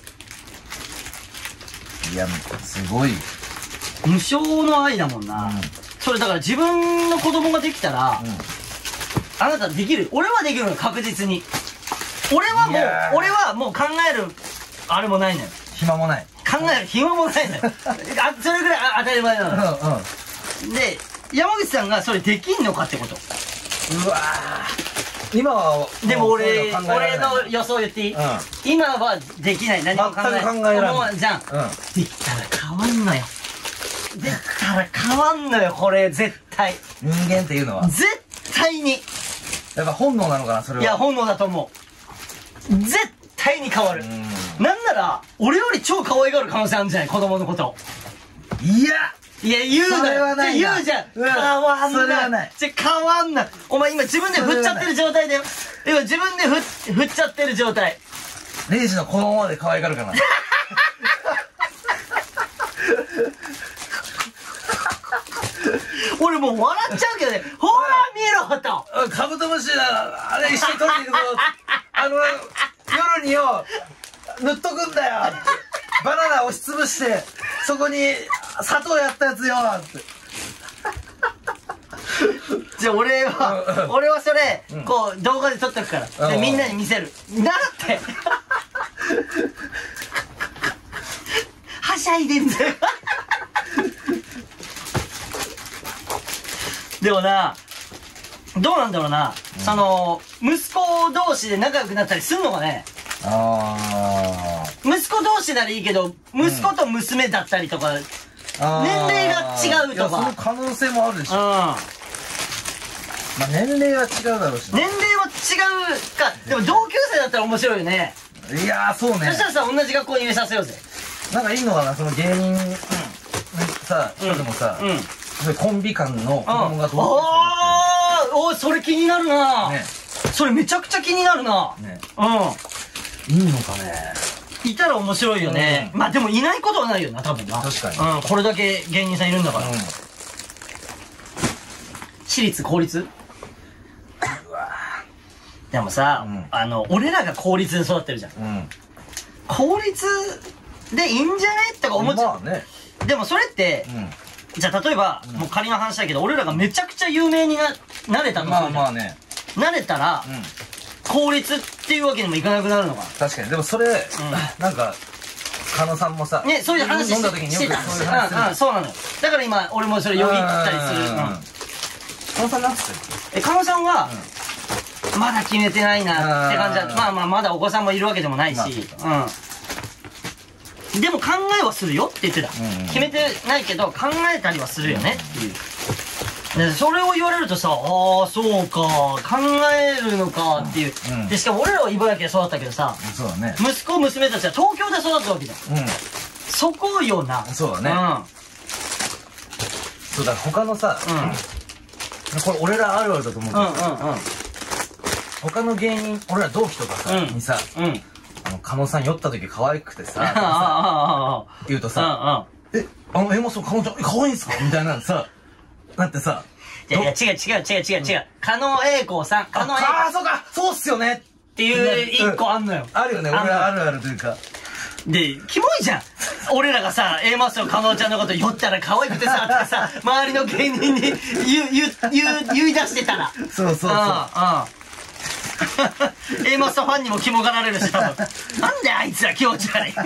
いや、すごい。 無償の愛だもんな。それだから自分の子供ができたら、あなたできる。俺はできるの、確実に。俺はもう、俺はもう考える、あれもないのよ。 暇もない。 考える暇もないのよ。あ、それぐらい当たり前なのよ。で、山口さんがそれできんのかってこと。 うわー、今はでも俺俺の予想言っていい、うん、今はできない。何も考えない。 全く考えられないじゃん、うん、できたら変わんのよ。できたら変わんのよ、これ絶対。 人間っていうのは絶対にやっぱ本能なのかな、それは。 いや、本能だと思う。絶対に変わる。なんなら俺より超可愛がる可能性あるんじゃない、子供のこと。 いやいや、言うなよ。言うじゃん。変わんない。じゃ、変わんない。お前今自分で振っちゃってる状態だよ。今自分で振振っちゃってる状態。 レイジのこのままで可愛がるかな。 俺もう笑っちゃうけどね。ほら見ろと。 カブトムシだ。あれ一緒に取りに行くぞ。あの、夜によ、塗っとくんだよ。バナナ押しつぶして、そこに砂糖やったやつよって。 じゃあ俺は、俺はそれ、こう動画で撮っとくから。で、みんなに見せる。なって。はしゃいでんだよ。でもな、どうなんだろうな。その、息子同士で仲良くなったりすんのかね。ああ。息子同士ならいいけど、息子と娘だったりとか、年齢が違うとか。 その可能性もあるでしょ。まあ年齢は違うだろうし。 年齢は違うか。でも同級生だったら面白いよね。 いやー、そうね。 そしたらさ、同じ学校に入れさせようぜ。 なんかいいのかな、その芸人さ、人でもさ、コンビ間の子供がどう。 ああ、おい、それ気になるな。それめちゃくちゃ気になるな。うん。 いいのかね。 いたら面白いよね。まあでもいないことはないよな、多分な。 確かに。 うん、これだけ芸人さんいるんだから。私立公立？でもさ、あの、俺らが公立で育ってるじゃん。公立でいいんじゃねとか思っちゃう。でもそれって、じゃあ例えば、もう仮の話だけど、俺らがめちゃくちゃ有名にな、なれたとするじゃん。まあまあね。なれたら、公立っていうわけにもいかなくなるのかな。 確かに。でもそれ、なんか、狩野さんもさ、 ね、そういう話してた。そういう話。そうなのよ。だから今、俺もそれよぎったりする。 狩野さんなんつってえ、狩野さんは、まだ決めてないなって感じだ。まあまあ、まだお子さんもいるわけでもないし。うん。でも考えはするよって言ってた。決めてないけど、考えたりはするよねっていう。でそれを言われるとさ、ああ、そうか、考えるのかっていう。うん、で、しかも俺らは茨城で育ったけどさ、 そうだね。 息子、娘たちは東京で育ったわけじゃん。うん。そこよな。 そうだね。うん。そうだ、他のさ、うん。これ俺らあるあるだと思うけど、うんうんうん。他の芸人、俺ら同期とかさ、にさ、うん。あの、狩野さん酔った時可愛くてさ、言うとさ、え、あの、え、もうそう、狩野ちゃん、可愛いんすかみたいなのさ、だってさ、 いやいや、違う違う違う違う違う。狩野英孝さん、狩野英孝。 ああ、そうか、そうっすよねっていう一個あんのよ。 あるよね、俺らあるあるというか。 で、キモいじゃん。俺らがさ、A マスの狩野ちゃんのこと酔ったら可愛くてさ、ってさ、周りの芸人に言う、言う、言う、言い出してたら。 そうそうそう。 A マスファンにもキモがられるし、多分。なんであいつら気持ち悪い。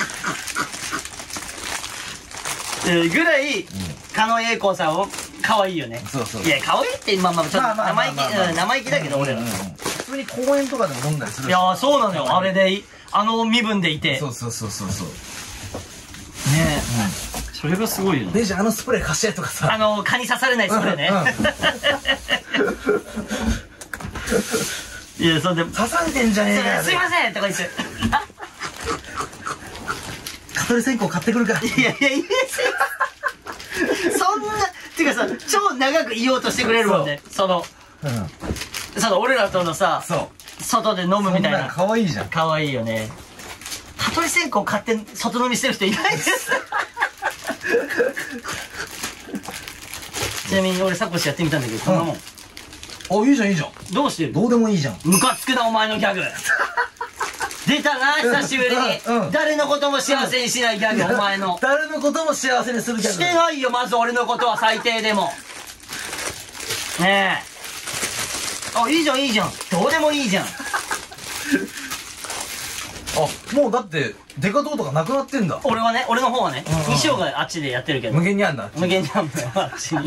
ぐらい、狩野英孝さんを可愛いよね。 そうそう。 いや、可愛いって、まあまあ、ちょっと生意気、生意気だけど、俺ら。 普通に公園とかでも飲んだりする。 いや、そうなのよ。あれで、あの身分でいて。 そうそうそうそうそう。ねえ。それがすごいよね。 レイジ、あのスプレー貸してとかさ。 あの、蚊に刺されないスプレーね。いや、そんで。 刺されてんじゃねえかよ。 すいませんとか言って。 蚊取り線香買ってくるか。 いやいや、いいですよ。そんな、てかさ、超長く言おうとしてくれるもんね。その、その、俺らとのさ、外で飲むみたいな。 かわいいじゃん。 かわいいよね。蚊取り線香買って外飲みしてる人いないです。ちなみに俺サコシやってみたんだけど、こんなもん。 あ、いいじゃんいいじゃん。 どうしてる？ どうでもいいじゃん。 ムカつくな、お前のギャグ。出たな、久しぶりに。誰のことも幸せにしないギャグ、お前の。 誰のことも幸せにするギャグ。 してないよ、まず俺のことは最低でも。ねえ。あ、いいじゃんいいじゃん。どうでもいいじゃん。 あ、もうだってデカトーとかなくなってんだ。 俺はね、俺の方はね、西尾があっちでやってるけど。 無限にあんだ。 無限にあんだよ、あっちに。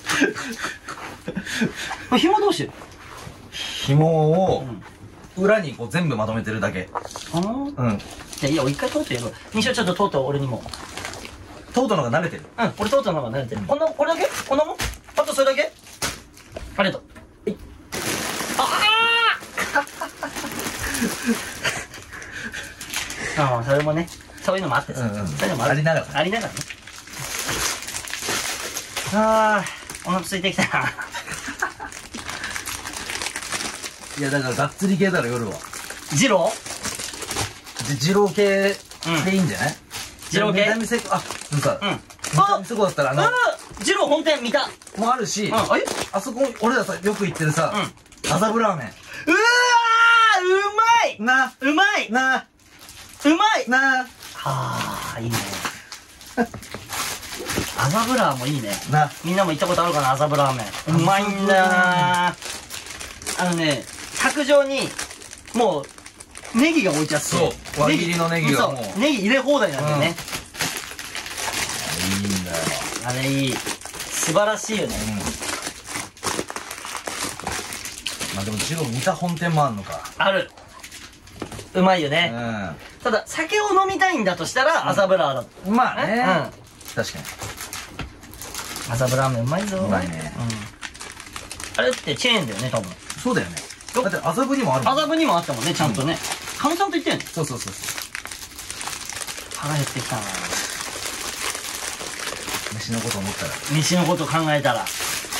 紐どうしてる？ 紐を裏にこう全部まとめてるだけ。 あのうん。じゃあいいよ、一回トートやろう。西尾ちょっとトート俺にも。 トートの方が慣れてる。 うん、俺トートの方が慣れてる。こんな、これだけこんなもん？あとそれだけ？ありがとう。ああ、それもね、そういうのもあってさ、そういうのもありながらありながらね。ああ、お腹空いてきたな。 いやだからがっつり系だろ夜は。 二郎？ 二郎系でいいんじゃない？ 二郎系？ ネタ見せ、あ、でもさ、ネタ見せこだったらあの二郎本店見たもあるし、あそこ俺らさよく行ってるさ、麻布ラーメン。うわー、うまいな、 うまいな、 うまいなあ、いいね。麻布ラーもいいね。 な、 みんなも行ったことあるかな、麻布ラーメン。うまいんだよな。あのね、卓上にもうネギが置いちゃって、 そう、輪切りのネギがもうネギ入れ放題なんだよね。 いいんだよ。 あれいい。素晴らしいよね。 まあでも二郎見た本店もあんのか。 ある。うまいよね。ただ酒を飲みたいんだとしたら麻布ラーだ。 まあね。確かに。 麻布ラーメンうまいぞ。 うまいね。 あれってチェーンだよね、多分。 そうだよね。だって麻布にもあるもん。 麻布にもあったもんね、ちゃんとね。かみさんと言ってんの？ そうそうそう。 腹減ってきたな。 飯のこと思ったら。 飯のこと考えたら。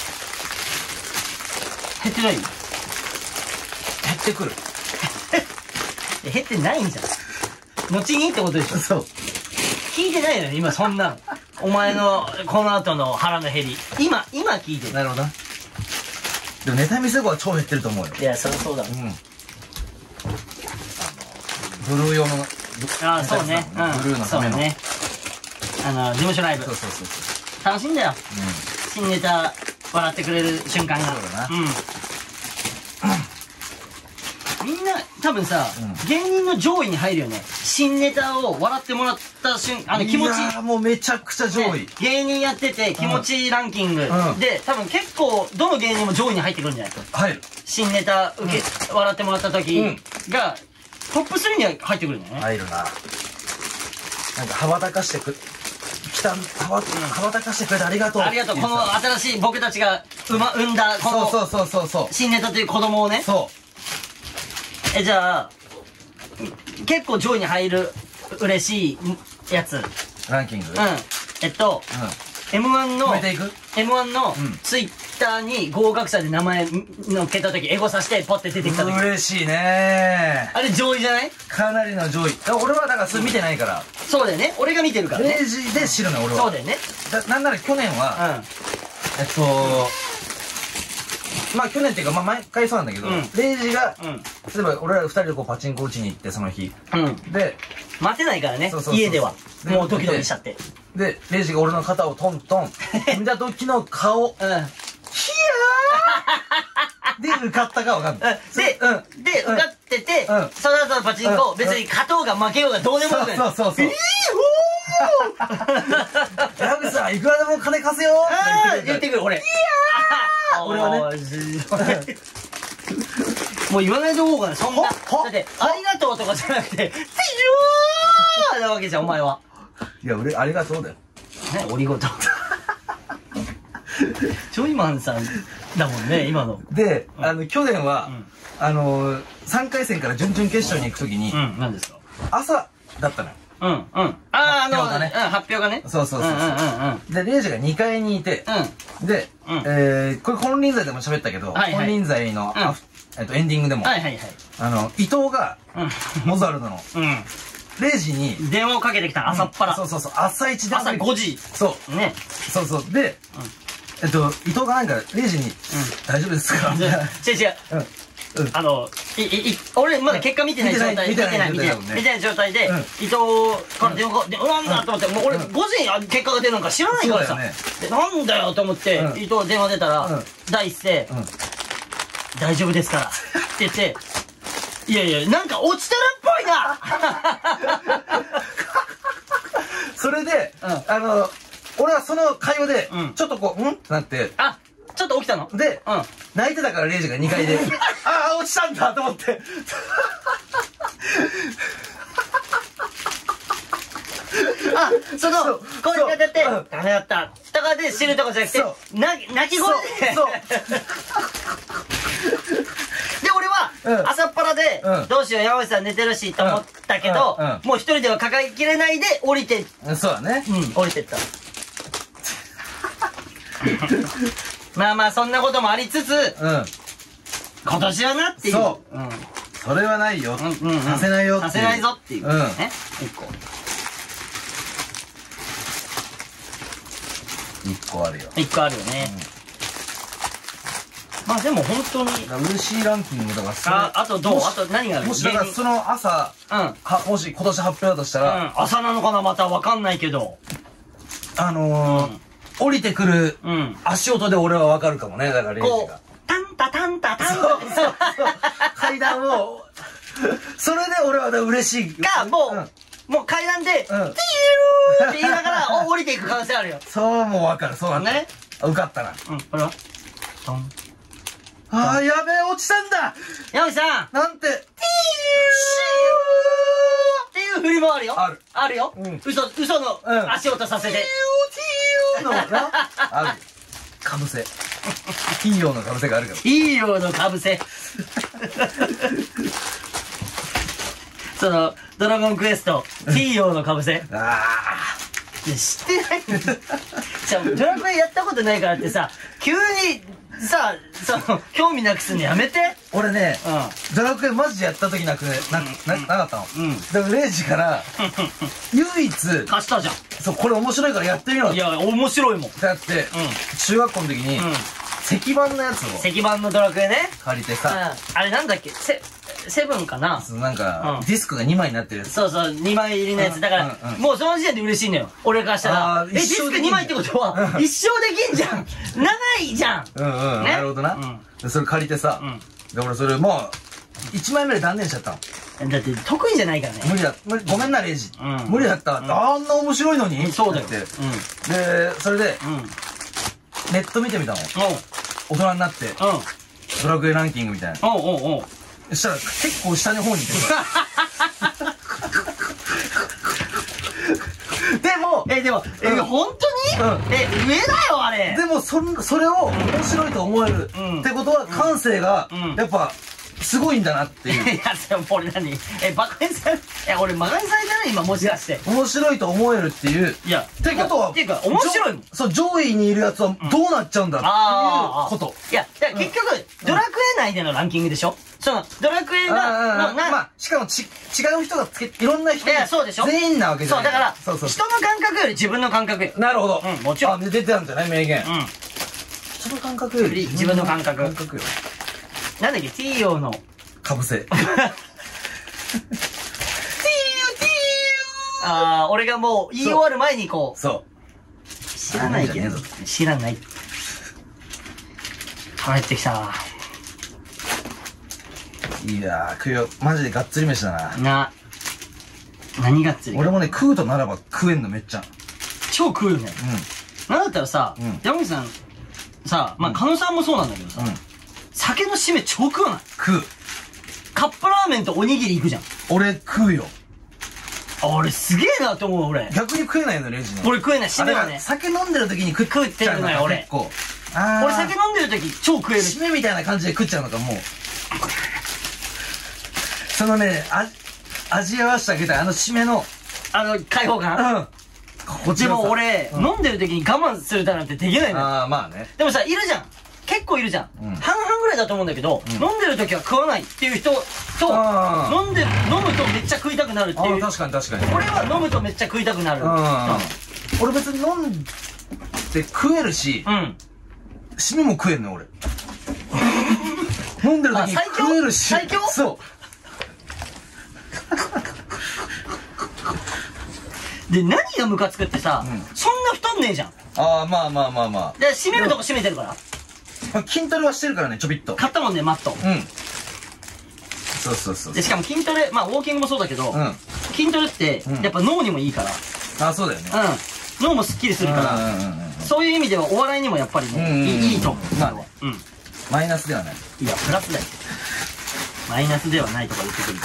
減ってない？ 減ってくる。 減ってないんじゃん。後にってことでしょ。 そう。 聞いてないのよ、今そんなの。お前のこの後の腹の減り。今、今聞いてる。 なるほど。でもネタ見せ後は超減ってると思うよ。 いや、そりゃそうだ。うん。 ブルー用の。 ああ、そうね。 うん。ブルーのための。 ね。あの、事務所ライブ。 そうそうそう。 楽しいんだよ。新ネタ笑ってくれる瞬間が。 そうだな。うん。 みんな多分さ、芸人の上位に入るよね。新ネタを笑ってもらった瞬間、あの気持ち。いやもうめちゃくちゃ上位。 芸人やってて気持ちいいランキングで、多分結構どの芸人も上位に入ってくるんじゃないか。 入る。 新ネタ受け、笑ってもらった時がトップスリーには入ってくるんだよね。 入るな。なんか羽ばたかしてく。来た、羽ばたかしてくれてありがとう。 ありがとう。この新しい僕たちが生ま生んだこのそうそうそうそう新ネタという子供をね。 そう。 え、じゃあ結構上位に入る嬉しいやつランキング。うん。 えっと エムワン の エムワン のツイッターに合格者で名前のっけた時エゴさしてポッて出てきた時嬉しいね。 あれ上位じゃない？ かなりの上位。俺はだからそれ見てないから。 そうだよね。俺が見てるからね。 レイジで知るの俺は。 そうだよね。 なんなら去年はえっとまあ去年っていうかまあ毎回そうなんだけど、レイジが例えば俺ら二人でこうパチンコ打ちに行ってその日で待てないからね、家ではもうドキドキしちゃって、でレイジが俺の肩をトントン見た時の顔、ヒヤーで受かったか分かんない。 でで受かってて、その後のパチンコ別に勝とうが負けようがどうでもよくない。 そうそうそう。いい矢口さんいくらでも金貸せよって言ってくる俺。いやー俺はねもう言わないと思うから、そんなだってありがとうとかじゃなくて「ピュー」なわけじゃんお前は。 いや俺ありがとうだよ。 ね、おりごとジョイマンさんだもんね今ので。あの去年はあのさんかい戦から準々決勝に行く時に何ですか、 朝だったのよ。 うんうん。ああ、あの、発表がね。 そうそうそうそう。で、レイジがにかいにいて、で、えこれ金輪際でも喋ったけど、金輪際のエンディングでも、あの、伊藤が、モザルドの、レイジに、 電話をかけてきた朝っぱら。 そうそうそう、朝一で。 朝ごじ。 そう。ね。そうそう。で、 えっと伊藤がなんかレイジに「大丈夫ですか?」 違う違うあのいい俺まだ結果見てない状態見てない見てない見てない状態で伊藤から電話が「でなんだ?」と思ってもう俺ごじに結果が出るのか知らないからさでなんだよと思って伊藤電話出たら第一声「大丈夫ですから」って言って「いやいやなんか落ちてるっぽいな」 それであの俺はその会話でちょっとこう「ん?」ってなってあちょっと起きたので泣いてたからレイジがにかいで「ああ落ちたんだ!」と思ってあそのこうやってやって「ダメだった」とかで知るとかじゃなくて泣き声でで俺は朝っぱらでどうしよう山口さん寝てるしと思ったけどもう一人では抱えきれないで降りてそうだね降りてったまあまあそんなこともありつつ今年はなっていうそうそれはないよさせないよさせないぞっていうね一個一個あるよ一個あるよねまあでも本当に嬉しいランキングだからああとどうあと何があるもしだからその朝もし今年発表だとしたら朝なのかなまた分かんないけどあの降りてくる足音で俺は分かるかもねだからレイジがタンタタンタタンタ階段をそれで俺は嬉しいかもうもう階段で「ティーって言いながら降りていく可能性あるよそうもう分かるそうなんだね受かったなうんこれはトンあーやべえ落ちたんだ山口さんなんてティーっていう振りもあるよあるあるよ嘘嘘の足音させてティーのなあるかぶせヒーローのかぶせがあるからヒーローのかぶせそのドラゴンクエストヒーローのかぶせああ知ってないじゃあドラクエやったことないからってさ急にさその興味なくすのやめて俺ねドラクエマジでやった時なくねなかったのでもレイジから唯一貸したじゃんそうこれ面白いからやってみろいや面白いもんだって中学校の時に石板のやつを石板のドラクエね借りてさあれなんだっけセセブンかななんかディスクがにまいになってるやつそうそうにまい入りのやつだからもうその時点で嬉しいのよ俺からしたらえディスクにまいってことは一生できんじゃん長いじゃんうんうんなるほどなそれ借りてさで俺それもういちまいめで断念しちゃったのだって得意じゃないからね無理だごめんなレイジ無理だったあんな面白いのにそうだよでそれでネット見てみたの大人になってドラクエランキングみたいなおうおうおうそしたら結構下の方にいてでもえでもえ本当にえ上だよあれでもそれを面白いと思えるってことは感性がやっぱすごいんだなっていう。 いやでも俺何えバカにされえ俺バカにされてない今もしかして面白いと思えるっていう。 いやってことはっていうか面白いもんそう上位にいるやつはどうなっちゃうんだっていうこと。 いやだから結局ドラクエ内でのランキングでしょそのドラクエがまあしかもち違う人がつけいろんな人全員なわけじゃない。 そうだから人の感覚より自分の感覚よ。 なるほど。 もちろん出てたんじゃない名言。人の感覚より自分の感覚。なんだっけティーヨーのかぶせ。ティーユティーユああ俺がもう言い終わる前にこう。 そう知らないけど知らない。帰ってきた。 いやー食うよマジでがっつり飯だな。 な何がっつり。 俺もね食うとならば食えんのめっちゃ超食うよね。なんだったらさ山口さんさまあ狩野さんもそうなんだけどさ酒の締め超食うない。 食う。 カップラーメンとおにぎりいくじゃん。 俺食うよ。 俺すげえなと思う俺。 逆に食えないのレジね。 俺食えない締めはね。 酒飲んでる時に食っちゃうのよ俺。 結構。 俺酒飲んでる時超食える。 締めみたいな感じで食っちゃうのかもう。そのね味合わせてあげたいあの締めのあの開放感。うん。でも俺飲んでる時に我慢するだなんてできないのよ。 ああまあね。 でもさいるじゃん。結構いるじゃん、うん、半々ぐらいだと思うんだけど、うん、飲んでる時は食わないっていう人と飲んで飲むとめっちゃ食いたくなるっていう。 確かに確かに。 俺は飲むとめっちゃ食いたくなる。 俺別に飲んで食えるし、うん、 締めも食えんの俺。飲んでる時に食えるし。 最強？ そう。 で、何がムカつくってさ、そんな太んねえじゃん。 ああ、まあまあまあまあ。 で、締めるとこ締めてるから。 筋トレはしてるからね、ちょびっと。 買ったもんね、マット。 うん。そうそうそう。 で、しかも筋トレ、まあ、ウォーキングもそうだけど、うん、筋トレって、やっぱ脳にもいいから。 ああ、そうだよね。 うん。脳もスッキリするから、そういう意味ではお笑いにもやっぱりね、いいと思う。まあね。うん。 マイナスではない。 いや、プラスだよ。マイナスではないとか言ってくる。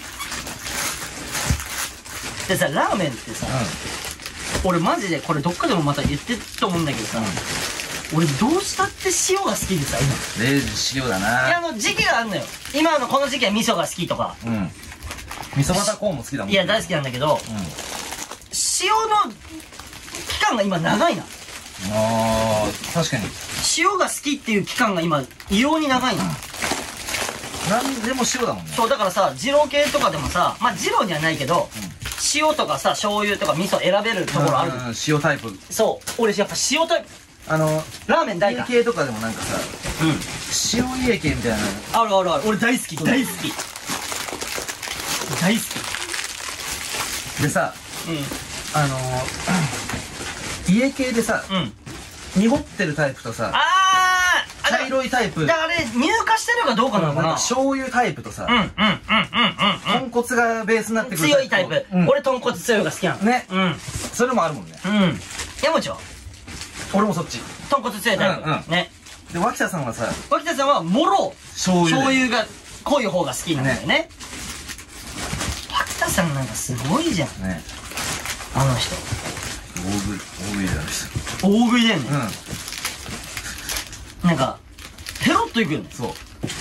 でさ、ラーメンってさ、俺マジでこれどっかでもまた言ってると思うんだけどさ、俺どうしたって塩が好きでさ、 今。レイジ塩だな。 いや、あの時期があるのよ。今のこの時期は味噌が好きとか。 うん。味噌バタコーンも好きだもん。 いや、大好きなんだけど、塩の期間が今長いな。 あー、確かに。 塩が好きっていう期間が今異様に長いな。 なんでも塩だもんね。 そう、だからさ、二郎系とかでもさ、まあ二郎にはないけど、塩とかさ、醤油とか味噌選べるところある。 塩タイプ。 そう、俺やっぱ塩タイプ。 あの、 ラーメン大好き。 家系とかでもなんかさ、うん。塩家系みたいな。 あるあるある。俺大好き、大好き。大好き。でさ、うん。あのー、家系でさ、うん。濁ってるタイプとさ、あー茶色いタイプ。 だからあれ、乳化してるかどうかなのかな。 醤油タイプとさ、うん、うん、うん、うん、うん。豚骨がベースになってくる。 強いタイプ。俺豚骨強いが好きなの。 ね。うん。それもあるもんね。 うん。山内は俺もそっち。 豚骨強いタイプ。ね。 で、脇田さんはさ、 脇田さんはもろ醤油が濃い方が好きなんだよね。脇田さんなんかすごいじゃん。ね。あの人。 大食い、大食いだよ、 大食いだよね。うん。なんか、ペロッといくよね。 そう。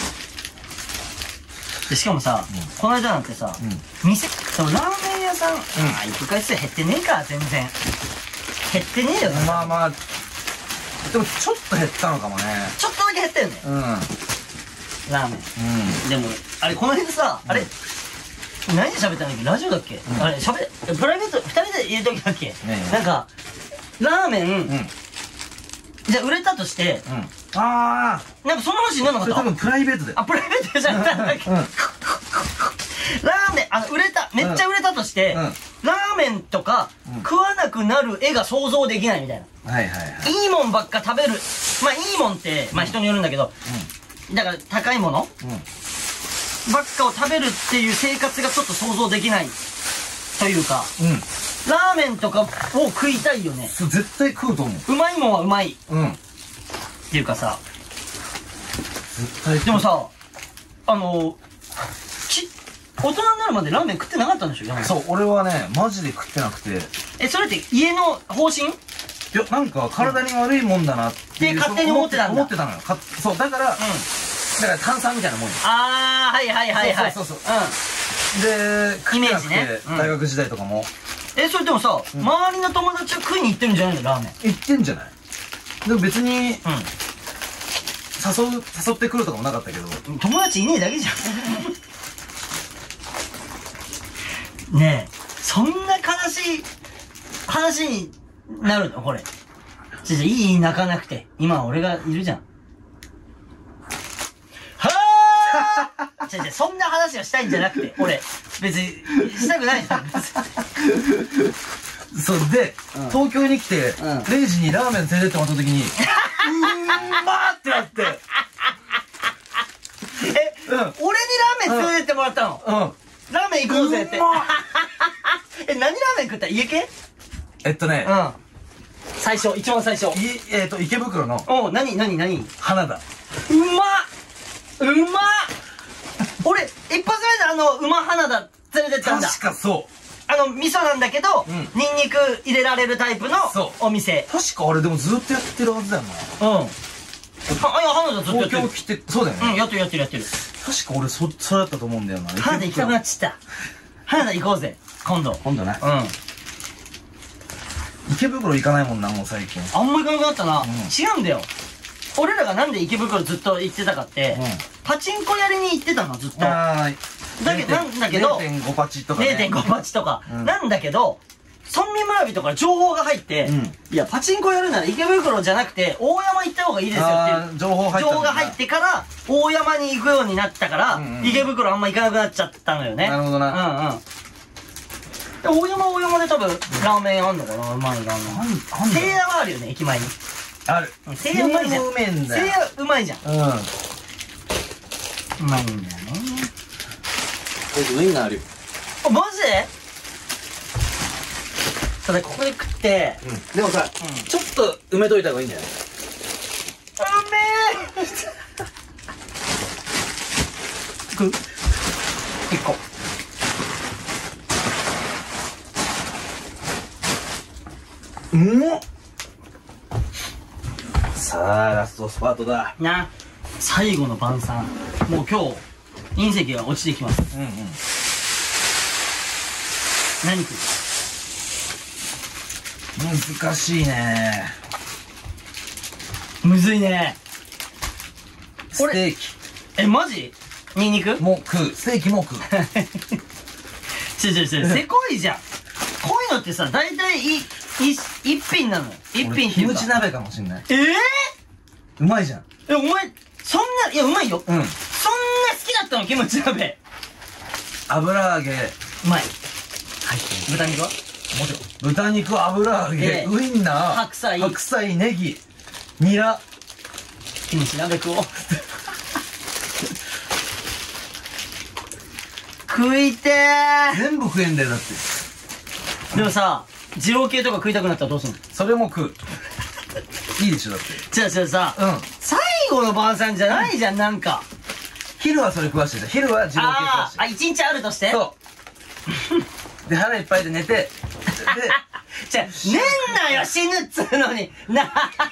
で、しかもさ、この間なんてさ、店、そのラーメン屋さん、ああ、行く回数減ってねえか、全然。減ってねえよね。 まあまあ、でもちょっと減ったのかもね。 ちょっとだけ減ったよね。うん。ラーメン。うん。でも、あれ、この辺さ、あれ、何で喋ったんだっけ、ラジオだっけ、あれ、喋れ、プライベート、二人で入れときだっけ、なんか、ラーメン、じゃあ売れたとして、ああ、なんかその話にならなかった？ それ多分プライベートで。 あ、プライベートで喋ったんだっけ。ラーメン、あの、売れた、めっちゃ売れたとして、ラーメンとか食わなくなる絵が想像できないみたいな。はいはいはい。いいもんばっか食べる。まあいいもんって、まあ人によるんだけど、だから高いものばっかを食べるっていう生活がちょっと想像できないというか、ラーメンとかを食いたいよね。 絶対食うと思う。 うまいもんはうまい。うん。っていうかさ、 絶対でもさ、あの、ち、大人になるまでラーメン食ってなかったんでしょ、山本さん。そう、俺はね、マジで食ってなくて。 え、それって家の方針？ いや、なんか体に悪いもんだなっていう。 で、勝手に思ってたんだ。 思ってたのよ。そう、だから、うん。だから炭酸みたいなもんよ。 あー、はいはいはいはい。 そうそうそう。うん。で、食ってなくて、大学時代とかも。 え、それでもさ、周りの友達は食いに行ってるんじゃないの、ラーメン。 行ってんじゃない？でも別に、うん。誘う、誘ってくるとかもなかったけど。 友達いねえだけじゃん。ねえ、そんな悲しい話になるのこれ。ちょ、ちょ、いい、泣かなくて。今俺がいるじゃん。はぁーちょ、ちょ、そんな話をしたいんじゃなくて、俺。別に、したくないじゃん。 そうで、東京に来て、レイジにラーメン連れてってもらった時に、うーんまーってなって。 え、俺にラーメン連れてってもらったの？うん。ラーメン行こうぜって。え、何ラーメン食った？家系？ えっとね、 うん。最初、一番最初。 い、えっと、池袋の。 おう、何、何、何？ 花田。 うまっ！うまっ！俺、一発目であの、うま花田連れてったんだ。 確かそう。 あの、味噌なんだけど、うん、ニンニク入れられるタイプのお店。 確かあれでもずっとやってるはずだよな。うん。 は、いや、花田ずっとやってる。 東京来て、そうだよね。 うん、やってるやってるやってる。 確か俺そ、それだったと思うんだよな。 花田行きたくなっちゃった。花田行こうぜ、今度。 今度ね。 うん。 池袋行かないもんな、もう最近。 あんま行かなくなったな。うん、違うんだよ。俺らがなんで池袋ずっと行ってたかって、うん、パチンコやりに行ってたの、ずっと。だけど、なんだけど、 れいてんごパチとかね。 れいてんごパチとか。うん、なんだけど、 村民村人から情報が入って、いや、パチンコやるなら池袋じゃなくて、大山行った方がいいですよっていう、 情報入った。 情報が入ってから、大山に行くようになったから、池袋あんま行かなくなっちゃったのよね。 なるほどな。 うんうん。大山大山で多分、ラーメンあんのかな、うまいラーメン。せいやはあるよね、駅前に。 ある。 せいやうまいじゃん。 うめえんだよ。 せいやうまいじゃん。うん。うまいんだよね。 ウインナーあるよ。 あ、マジで？ただここで食って、 でもさ、ちょっと埋めといた方がいいんじゃないうめえ食う？一個。 うまっ。さあ、ラストスパートだ。 な、最後の晩餐。もう今日、隕石が落ちてきます。うんうん。何食う？難しいね。 むずいね。 ステーキ。 え、マジ？ニンニク？ もう食う。ステーキも食う。 ちょちょちょ、せこいじゃん。こういうのってさ、大体い、い、一品なのよ。一品っていうか。 キムチ鍋かもしんない。 えぇ、 うまいじゃん。 え、お前、そんな、いや、うまいよ。 うん。そんな好きだったの、キムチ鍋。 油揚げ。 うまい。はい。豚肉はもちろん。 豚肉、油揚げ、ウインナー、 白菜、 白菜、ネギ、ニラ。 キムチ鍋食おう。食いてー。 全部食えんだよ、だって。 でもさ、二郎系とか食いたくなったらどうすんの？ それも食う。いいでしょ、だって。 じゃあじゃあさ、 うん。 最後の晩餐じゃないじゃん、なんか。 昼はそれ食わしてた。昼は二郎系食わしてた。 あ、一日あるとして？ そう。で、腹いっぱいで寝て、で、 じゃあ、寝んなよ、死ぬっつうのに。な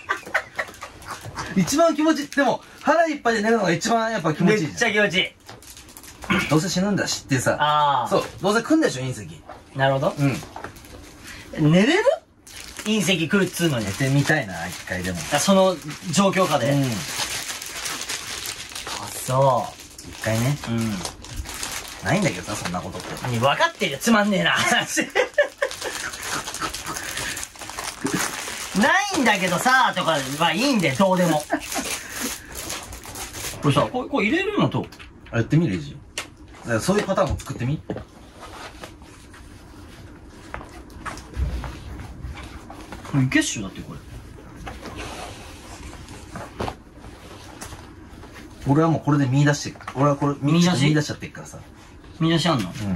一番気持ち、でも、腹いっぱいで寝るのが一番やっぱ気持ちいいじゃん。 めっちゃ気持ちいい。 どうせ死ぬんだしってさ。 ああ。 そう、どうせ食うんでしょ、隕石。 なるほど。 うん。 寝れる？隕石食うっつうのに。 寝てみたいな、一回でも。 その状況下で。うん。あ、そう。 一回ね。 うん。 ないんだけどさ、そんなことって。 分かってるよ、つまんねえな話。ないんだけどさ、とかはいいんだよ、どうでも。これさ、これ、これ入れるのと。 やってみる、イジ。だからそういうパターンも作ってみ。 これいけっしょ、だってこれ。 俺はもうこれで見出して、俺はこれ見出し見出しちゃってっからさ。 見出しあんの？うん。いいよ。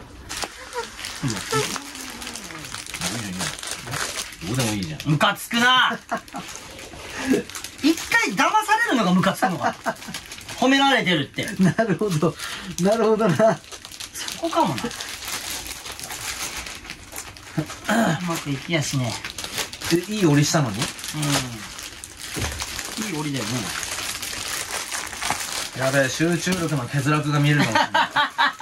どうでもいいじゃん。 ムカつくな一回騙されるのがムカつくのか。褒められてるって。 なるほど。なるほどな。 そこかもな。うまくいきやしねえ。いい折りしたのに？うん。 いい折りだよね。 やべえ、集中力の欠落が見えるかもしれない。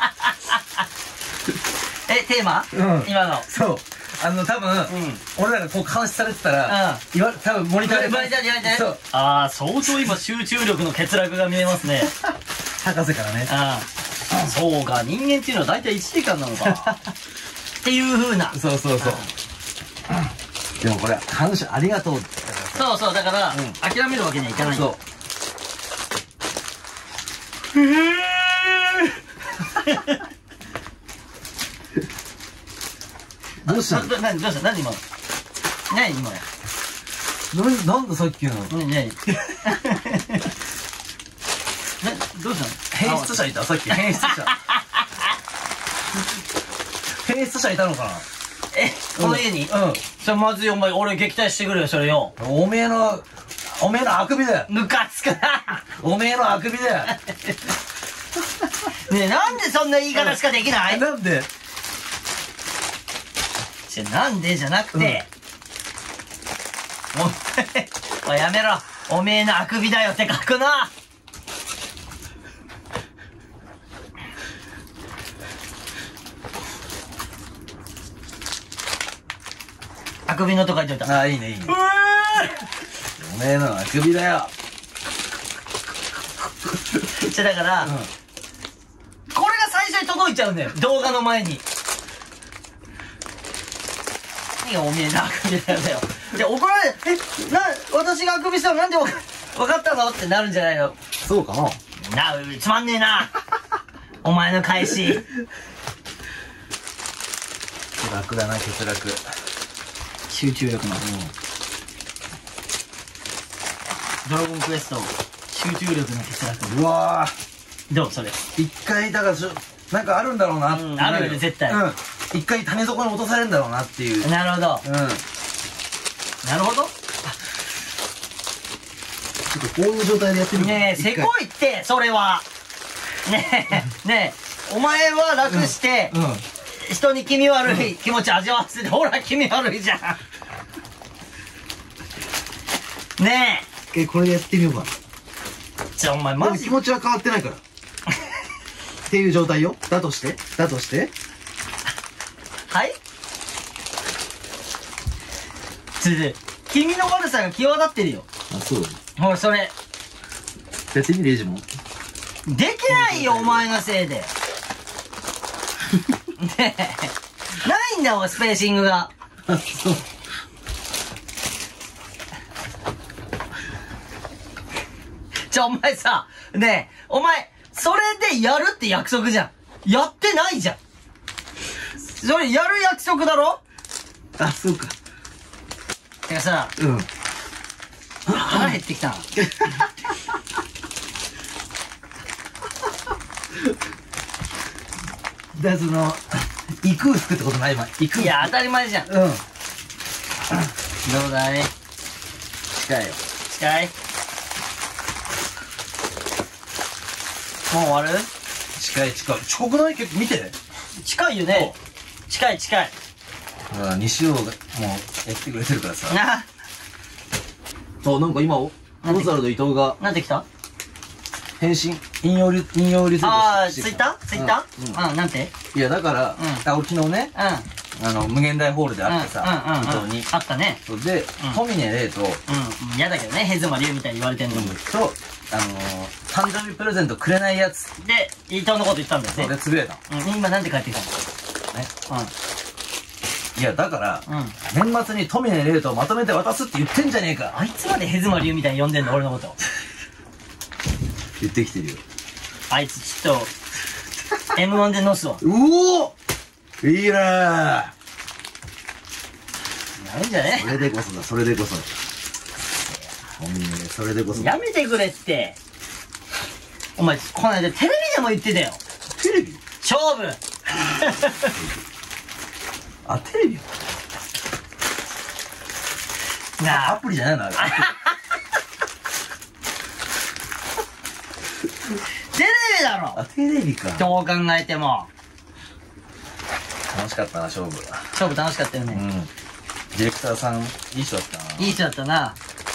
え、テーマ？うん。今の。 そう。あの、多分、うん、俺らがこう監視されてたら、うん、言わ多分モニターで。 モニターで言われて。 そう。 ああ、相当今集中力の欠落が見えますね。 博士からね。 ああ。そうか、人間っていうのは大体いちじかんなのか。っていう風な。 そうそうそう。でもこれ、感謝ありがとう。 そうそう、だから、うん、諦めるわけにはいかない。そう。へーどうしたの？ な、な、どうした？何今の？何今の？ な、なんださっきの。 何何？な、どうしたの？ 変質者いたさっき。変質者。変質者いたのかな？ え、この家に？うん。それまずい、お前、俺撃退してくるよ、それよ。 おめえの、おめえのあくびだよ。 ムカつくな。 おめえのあくびだよ。 ねえ、なんでそんな言い方しかできない？ なんで？ なんでじゃなくて、うん、お前、やめろ。おめえのあくびだよって書くな。あくびのとか言っといた。 ああ、いいね、いいね。おめえのあくびだよ。 じゃ、だから、うん、これが最初に届いちゃうんだよ。動画の前に。 何がおめえなあくびだよ。で、怒られ、え、な、私があくびしたのなんでわかわかったのってなるんじゃないの。 そうかな。 な、つまんねえな。お前の返し。 楽だな、欠落。 集中力の。うん。ドラゴンクエスト、集中力の欠落。 うわー。どうそれ。 一回、だから、なんかあるんだろうな。 うん、あるよね、絶対。うん。 一回種底に落とされるんだろうなっていう。 なるほど。うん。なるほど。 ちょっとこういう状態でやってみる。 ねえ、せこいって、それは。ねえ、ねえ、お前は楽して、うんうん、人に気味悪い気持ち味わわせて、ほら、気味悪いじゃん。ねえ。え、これでやってみようかな。 じゃあ、お前、マジ気持ちは変わってないから。っていう状態よ。だとしてだとしてはいちょっと、君の悪さが際立ってるよ。 あ、そう。 ほら、それ。 やってみる、エイジも。 できないよ、お前のせいで。ねえ。ないんだよ、スペーシングが。 あ、そう。 ちょ、お前さ、ねえ、お前、それでやるって約束じゃん。やってないじゃん。それ、やる約束だろ？ あ、そうか。 てかさ、 うん。 腹減ってきたな。 だその、イクースクってことない今。イクースク。 いや、当たり前じゃん。うん。どうだい？ 近いよ。 近い？もう終わる？ 近い近い。近くない？結構見て。 近いよね。近い近い。 ほら、西尾がもうやってくれてるからさ。 な。 そう、なんか今、オズワルド伊藤が。 なんて来た？ 返信引用リ、引用リツイートして。 ああ、ツイッターツイッターうん、なんて？ いや、だから、あ、俺昨日ね、 うん。 あの、無限大ホールで会ってさ、伊藤に。 あったね。 で、トミネレイと、 うん、嫌だけどね、ヘズマリュウみたいに言われてんのに。 と、あの、誕生日プレゼントくれないやつ。 で、伊藤のこと言ったんだよね。 で、つぶやいた。 うん、今なんで帰ってきたの？ね。 うん。いや、だから、年末にトミネレイとまとめて渡すって言ってんじゃねえか。 あいつまでヘズマリュウみたいに呼んでんの、俺のこと。 言ってきてるよ。 あいつちょっと、エムワン で乗すわ。 うおーいいなぁ。ないんじゃね？ それでこそだ、それでこそ。トミネレイ、それでこそ。 やめてくれって。お前、この間テレビでも言ってたよ。 テレビ？ 勝負あ、テレビ？なあ、アプリじゃないのあれ。 テレビだろ。 あ、テレビか。 どう考えても。 楽しかったな、勝負。 勝負楽しかったよね。うん。 ディレクターさん、いい人だったな。 いい人だったな。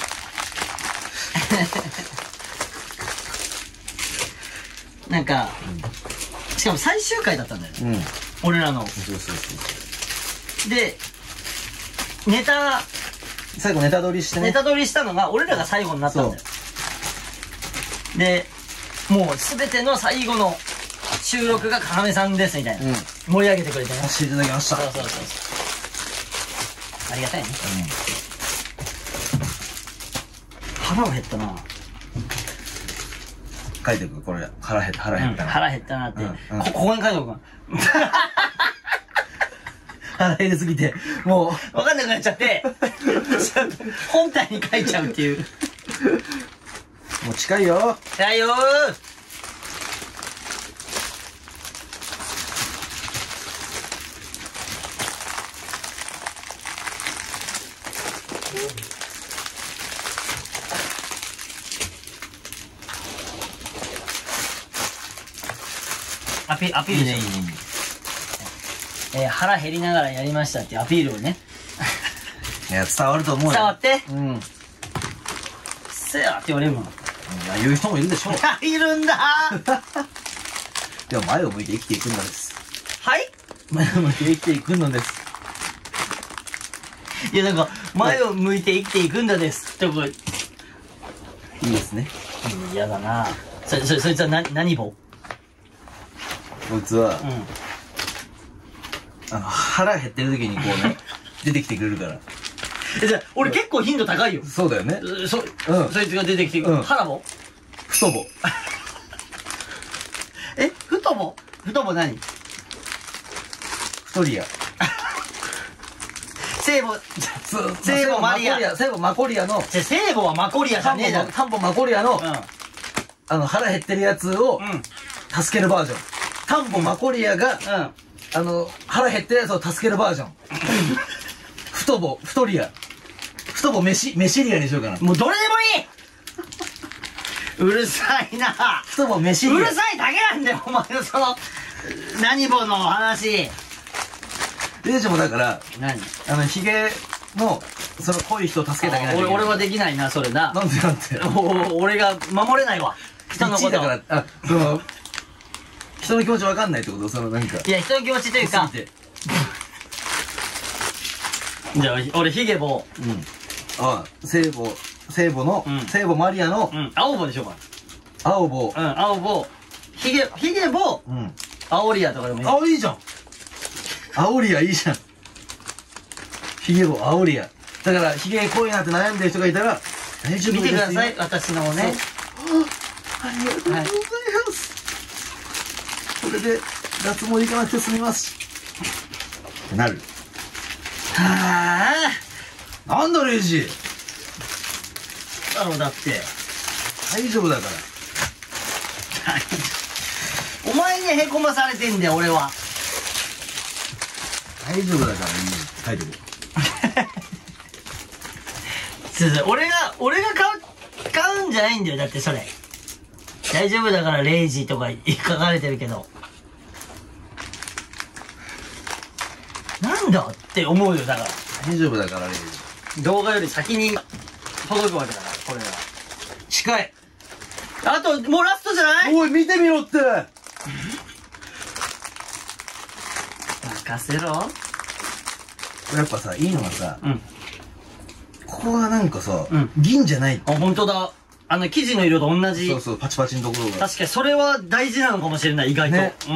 なんか、うん、しかも最終回だったんだよ。うん。俺らの。そうそうそう。で、ネタ、 最後ネタ撮りしてね。 ネタ撮りしたのが俺らが最後になったんだよ。で、もうすべての最後の収録がかなめさんですみたいな。うん、盛り上げてくれてね。 させていただきました。 そうそうそうそう。ありがたいね。うん、腹は減ったな。 書いてく、これ。腹減った、腹減ったな。 うん、腹減ったなって。うんうん、こ、ここに書いておくか。 腹減りすぎて、もう、わかんなくなっちゃって、本体に書いちゃうっていう。 もう近いよ。 近いよー。アピ、アピールね。いいね、いいね。えー、腹減りながらやりましたっていうアピールをね。 いや、伝わると思うよ。 伝わって。 うん。 せやって言われるもん。いや、言う人もいるでしょう。 いるんだでも前を向いて生きていくのです。 はい？ 前を向いて生きていくのです。 いや、なんか、前を向いて生きていくんだですってこい。いいですね。 嫌だな。そ、そ、そいつはな、何棒？ こいつは、うん、あの腹減ってる時にこうね出てきてくれるから。 え、じゃあ、俺結構頻度高いよ。 そうだよね。 そ、うん。そいつが出てきてくる。腹も太も。 え、太も太も何太りや。 聖母、聖母マリア。 聖母マコリアの。 じゃ、聖母はマコリアじゃねえだろ。 タンポマコリアの、あの、腹減ってるやつを、助けるバージョン。タンポマコリアが、あの、腹減ってるやつを助けるバージョン。太ぼ、太りや。太ぼ、飯、飯リアにしようかな。 もうどれでもいいうるさいな。 太ぼ、飯リア。 うるさいだけなんだよ、お前のその、何ぼの話。 レイジもだから、 何あの、ヒゲの、その濃い人を助けてあげないといけない。 俺はできないな、それな。 なんでなんで俺が守れないわ。人のこと。 だから、あ、その、人の気持ちわかんないってことそのなんか。 いや、人の気持ちというか。じゃあ、俺、ヒゲボ。 うん。あ、聖母、聖母の、聖母マリアの、 うん、青ボでしょうか。 青ボ。 うん、青ボ。ヒゲ、ヒゲボ。うん。青リアとかでもいい。 青いいじゃん。青リアいいじゃん。ヒゲボ、青リア。だから、ヒゲ濃いなって悩んでる人がいたら、大丈夫ですよ。 見てください、私のね。 ありがとうございます。これで、脱毛行かなくて済みます。ってなる。 はあ。なんだ、レイジ。 だろう、だって。 大丈夫だから。 お前にへこまされてんだよ、俺は。 大丈夫だから、いい。書いてくる。 すいません、俺が、俺が買う、買うんじゃないんだよ、だってそれ。大丈夫だからレイジとか書かれてるけど。なんだって思うよ、だから。 大丈夫だからレイジ。動画より先に届くわけだから、これは。 近い。 あと、もうラストじゃない？ おい、見てみろって。 任せろ。 やっぱさ、いいのがさ、 うん。 ここがなんかさ、うん、銀じゃない。 あ、本当だ。あの、生地の色と同じ。 そうそう、パチパチのところが。 確かに、それは大事なのかもしれない、意外と。ね、うん。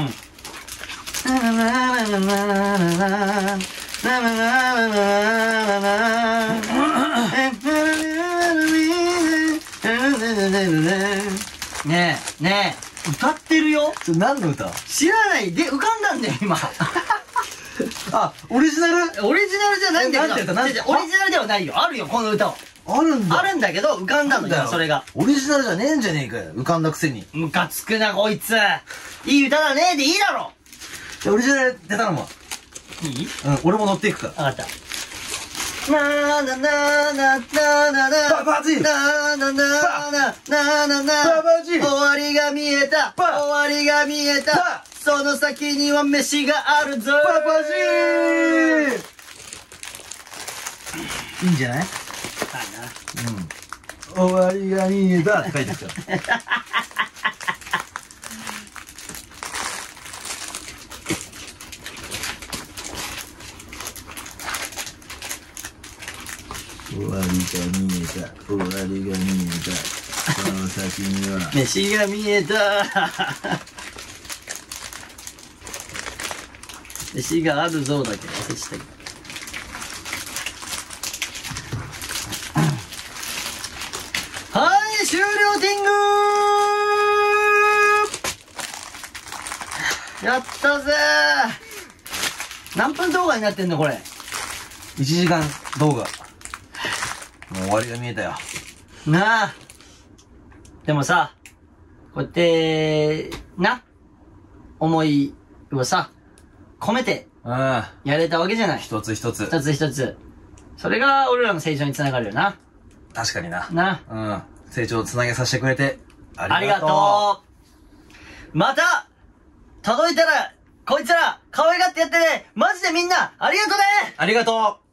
ねえ、ねえ、歌ってるよ。 それ何の歌？ 知らないで、浮かんだんだよ、今。 あ、オリジナル？ オリジナルじゃないんだけど。オリジナルではないよ。あるよ、この歌は。 あるんだ。 あるんだけど、浮かんだんだよ、それが。 オリジナルじゃねえんじゃねえかよ。浮かんだくせに。 ムカつくな、こいつ。いい歌だねでいいだろ。 じゃあ、オリジナル出たのも。 いい？ うん、俺も乗っていくから。 わかった。なーななななななパパジなななななななパパジ終わりが見えた終わりが見えたその先には飯があるぞパパジいいんじゃない？うん。終わりが見えたって書いてある。終わりが見えた終わりが見えたその先には飯が見えた飯があるぞだけ忘れちゃったけどはい終了ティングやったぜ何分動画になってんのこれいちじかん動画もう終わりが見えたよ。 なあ。でもさ、こうやって、な、思いをさ、込めて、やれたわけじゃない。 一つ一つ。 一つ一つ。それが俺らの成長につながるよな。 確かにな。 な。 うん。成長をつなげさせてくれて、ありがとう。ありがとう。また、届いたら、こいつら、可愛がってやってね、マジでみんな、ありがとうねありがとう